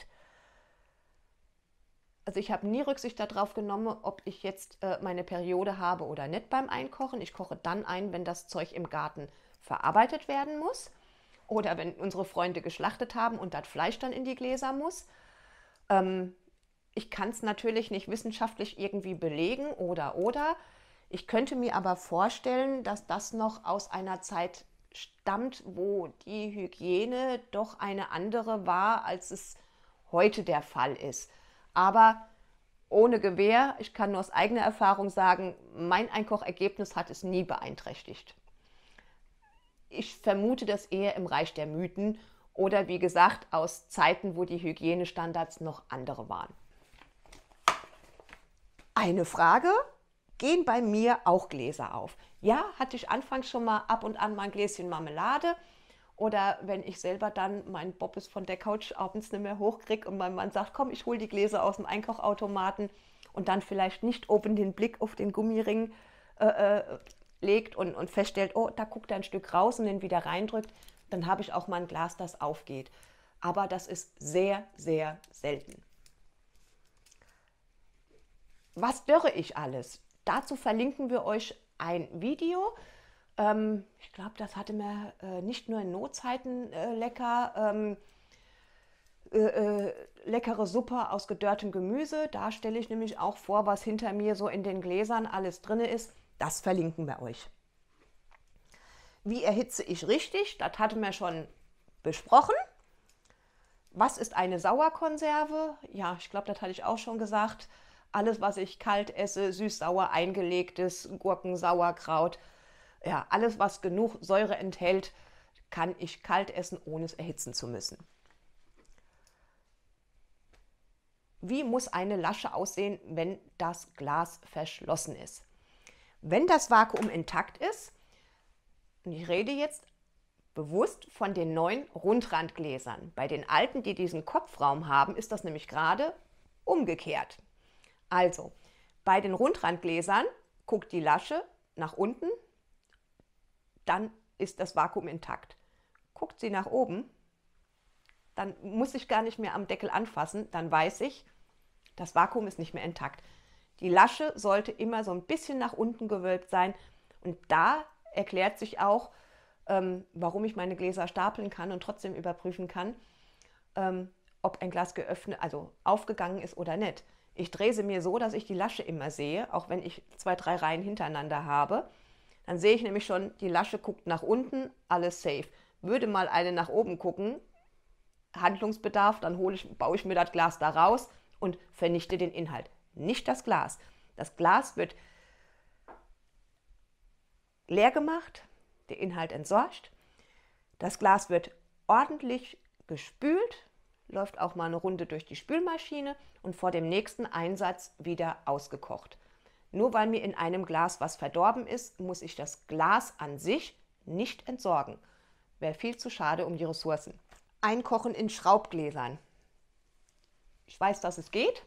Also ich habe nie Rücksicht darauf genommen, ob ich jetzt meine Periode habe oder nicht beim Einkochen. Ich koche dann ein, wenn das Zeug im Garten verarbeitet werden muss oder wenn unsere Freunde geschlachtet haben und das Fleisch dann in die Gläser muss. Ich kann es natürlich nicht wissenschaftlich irgendwie belegen oder. Ich könnte mir aber vorstellen, dass das noch aus einer Zeit stammt, wo die Hygiene doch eine andere war, als es heute der Fall ist. Aber ohne Gewähr, ich kann nur aus eigener Erfahrung sagen, mein Einkochergebnis hat es nie beeinträchtigt. Ich vermute das eher im Reich der Mythen oder wie gesagt aus Zeiten, wo die Hygienestandards noch andere waren. Eine Frage: Gehen bei mir auch Gläser auf? Ja, hatte ich anfangs schon mal ab und an mal ein Gläschen Marmelade. Oder wenn ich selber dann meinen Bobbes von der Couch abends nicht mehr hochkriege und mein Mann sagt, komm, ich hole die Gläser aus dem Einkochautomaten und dann vielleicht nicht oben den Blick auf den Gummiring legt und feststellt, oh, da guckt er ein Stück raus und den wieder reindrückt, dann habe ich auch mal ein Glas, das aufgeht. Aber das ist sehr, sehr selten. Was dörre ich alles? Dazu verlinken wir euch ein Video. Ich glaube, das hatte mir nicht nur in Notzeiten lecker. Leckere Suppe aus gedörrtem Gemüse. Da stelle ich nämlich auch vor, was hinter mir so in den Gläsern alles drin ist. Das verlinken wir euch. Wie erhitze ich richtig? Das hatten wir schon besprochen. Was ist eine Sauerkonserve? Ja, ich glaube, das hatte ich auch schon gesagt. Alles, was ich kalt esse, süß-sauer eingelegtes, Gurken, Sauerkraut. Ja, alles, was genug Säure enthält, kann ich kalt essen, ohne es erhitzen zu müssen. Wie muss eine Lasche aussehen, wenn das Glas verschlossen ist? Wenn das Vakuum intakt ist, und ich rede jetzt bewusst von den neuen Rundrandgläsern. Bei den alten, die diesen Kopfraum haben, ist das nämlich gerade umgekehrt. Also, bei den Rundrandgläsern guckt die Lasche nach unten, dann ist das Vakuum intakt. Guckt sie nach oben, dann muss ich gar nicht mehr am Deckel anfassen, dann weiß ich, das Vakuum ist nicht mehr intakt. Die Lasche sollte immer so ein bisschen nach unten gewölbt sein und da erklärt sich auch, warum ich meine Gläser stapeln kann und trotzdem überprüfen kann, ob ein Glas geöffnet, also aufgegangen ist oder nicht. Ich drehe sie mir so, dass ich die Lasche immer sehe, auch wenn ich 2, 3 Reihen hintereinander habe. Dann sehe ich nämlich schon, die Lasche guckt nach unten, alles safe. Würde mal eine nach oben gucken, Handlungsbedarf, dann baue ich mir das Glas da raus und vernichte den Inhalt. Nicht das Glas. Das Glas wird leer gemacht, der Inhalt entsorgt. Das Glas wird ordentlich gespült, läuft auch mal eine Runde durch die Spülmaschine und vor dem nächsten Einsatz wieder ausgekocht. Nur weil mir in einem Glas was verdorben ist, muss ich das Glas an sich nicht entsorgen. Wäre viel zu schade um die Ressourcen. Einkochen in Schraubgläsern. Ich weiß, dass es geht.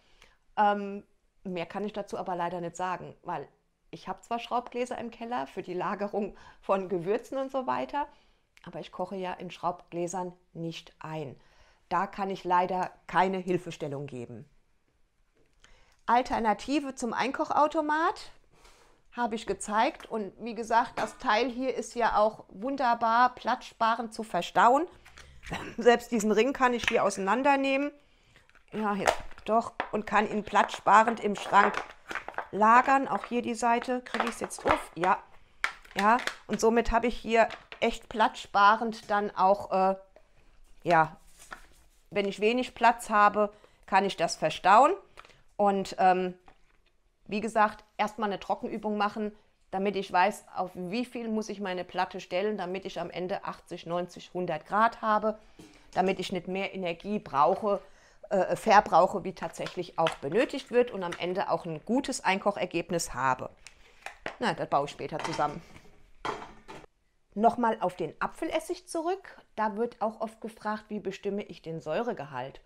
Mehr kann ich dazu aber leider nicht sagen, weil ich habe zwar Schraubgläser im Keller für die Lagerung von Gewürzen und so weiter, aber ich koche ja in Schraubgläsern nicht ein. Da kann ich leider keine Hilfestellung geben. Alternative zum Einkochautomat habe ich gezeigt und wie gesagt, das Teil hier ist ja auch wunderbar platzsparend zu verstauen. Selbst diesen Ring kann ich hier auseinandernehmen. Ja, jetzt doch, und kann ihn platzsparend im Schrank lagern. Auch hier die Seite, kriege ich es jetzt auf? Ja, ja. Und somit habe ich hier echt platzsparend dann auch ja, wenn ich wenig Platz habe, kann ich das verstauen. Und wie gesagt, erstmal eine Trockenübung machen, damit ich weiß, auf wie viel muss ich meine Platte stellen, damit ich am Ende 80, 90, 100 Grad habe, damit ich nicht mehr Energie verbrauche, wie tatsächlich auch benötigt wird und am Ende auch ein gutes Einkochergebnis habe. Na, das baue ich später zusammen. Nochmal auf den Apfelessig zurück. Da wird auch oft gefragt, wie bestimme ich den Säuregehalt?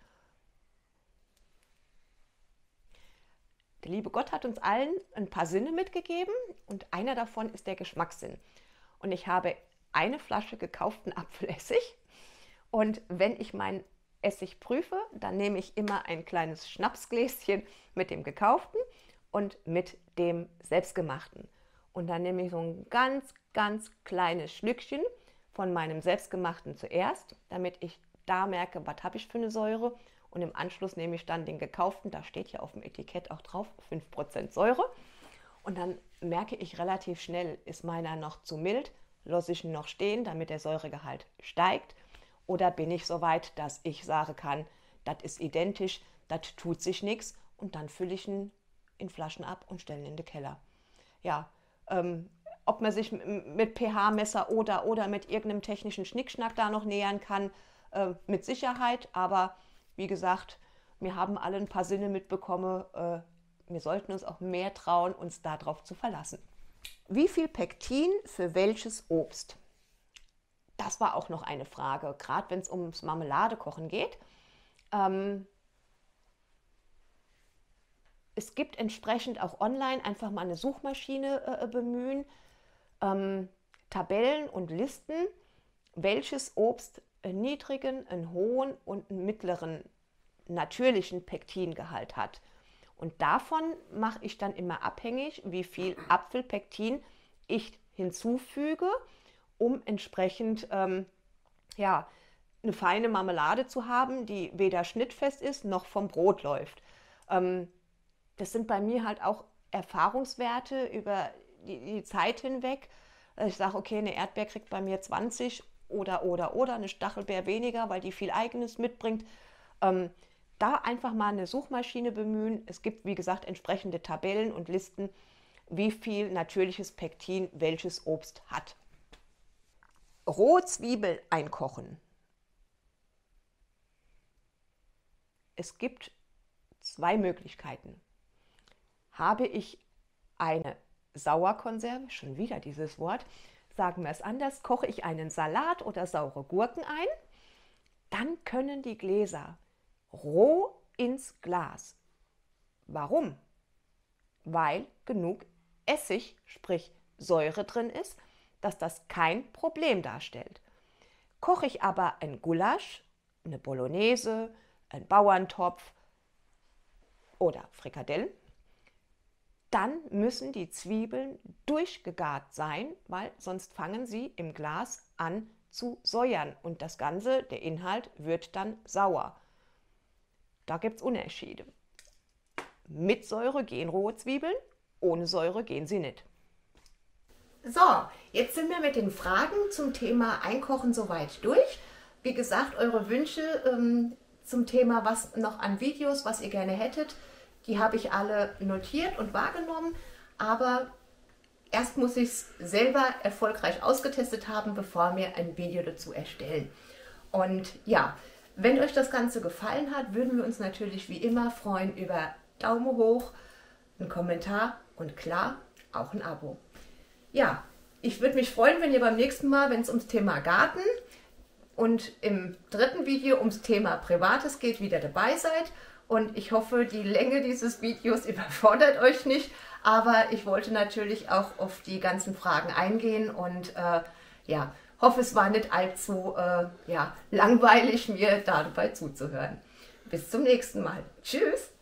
Der liebe Gott hat uns allen ein paar Sinne mitgegeben und einer davon ist der Geschmackssinn. Und ich habe eine Flasche gekauften Apfelessig und wenn ich meinen Essig prüfe, dann nehme ich immer ein kleines Schnapsgläschen mit dem gekauften und mit dem selbstgemachten. Und dann nehme ich so ein ganz, ganz kleines Schlückchen von meinem selbstgemachten zuerst, damit ich da merke, was habe ich für eine Säure. Und im Anschluss nehme ich dann den gekauften, da steht ja auf dem Etikett auch drauf, 5% Säure. Und dann merke ich relativ schnell, ist meiner noch zu mild, lasse ich ihn noch stehen, damit der Säuregehalt steigt. Oder bin ich so weit, dass ich sagen kann, das ist identisch, das tut sich nichts. Und dann fülle ich ihn in Flaschen ab und stelle ihn in den Keller. Ja, ob man sich mit pH-Messer oder mit irgendeinem technischen Schnickschnack da noch nähern kann, mit Sicherheit, aber wie gesagt, wir haben alle ein paar Sinne mitbekommen. Wir sollten uns auch mehr trauen, uns darauf zu verlassen. Wie viel Pektin für welches Obst? Das war auch noch eine Frage, gerade wenn es ums Marmeladekochen geht. Es gibt entsprechend auch online einfach mal eine Suchmaschine bemühen, Tabellen und Listen, welches Obst einen niedrigen, einen hohen und einen mittleren natürlichen Pektingehalt hat. Und davon mache ich dann immer abhängig, wie viel Apfelpektin ich hinzufüge, um entsprechend ja, eine feine Marmelade zu haben, die weder schnittfest ist noch vom Brot läuft. Das sind bei mir halt auch Erfahrungswerte über die Zeit hinweg. Ich sage, okay, eine Erdbeer kriegt bei mir 20 oder eine Stachelbeer weniger, weil die viel Eigenes mitbringt. Da einfach mal eine Suchmaschine bemühen. Es gibt, wie gesagt, entsprechende Tabellen und Listen, wie viel natürliches Pektin welches Obst hat. Rohe Zwiebel einkochen. Es gibt zwei Möglichkeiten. Habe ich eine Sauerkonserve, schon wieder dieses Wort, sagen wir es anders, koche ich einen Salat oder saure Gurken ein, dann können die Gläser roh ins Glas. Warum? Weil genug Essig, sprich Säure drin ist, dass das kein Problem darstellt. Koche ich aber ein Gulasch, eine Bolognese, einen Bauerntopf oder Frikadellen, dann müssen die Zwiebeln durchgegart sein, weil sonst fangen sie im Glas an zu säuern und das Ganze, der Inhalt, wird dann sauer. Da gibt es Unterschiede. Mit Säure gehen rohe Zwiebeln, ohne Säure gehen sie nicht. So, jetzt sind wir mit den Fragen zum Thema Einkochen soweit durch. Wie gesagt, eure Wünsche zum Thema, was noch an Videos, was ihr gerne hättet, die habe ich alle notiert und wahrgenommen, aber erst muss ich es selber erfolgreich ausgetestet haben, bevor wir ein Video dazu erstellen. Und ja, wenn euch das Ganze gefallen hat, würden wir uns natürlich wie immer freuen über Daumen hoch, einen Kommentar und klar, auch ein Abo. Ja, ich würde mich freuen, wenn ihr beim nächsten Mal, wenn es ums Thema Garten und im dritten Video ums Thema Privates geht, wieder dabei seid. Und ich hoffe, die Länge dieses Videos überfordert euch nicht, aber ich wollte natürlich auch auf die ganzen Fragen eingehen und ja, hoffe, es war nicht allzu langweilig, mir dabei zuzuhören. Bis zum nächsten Mal. Tschüss!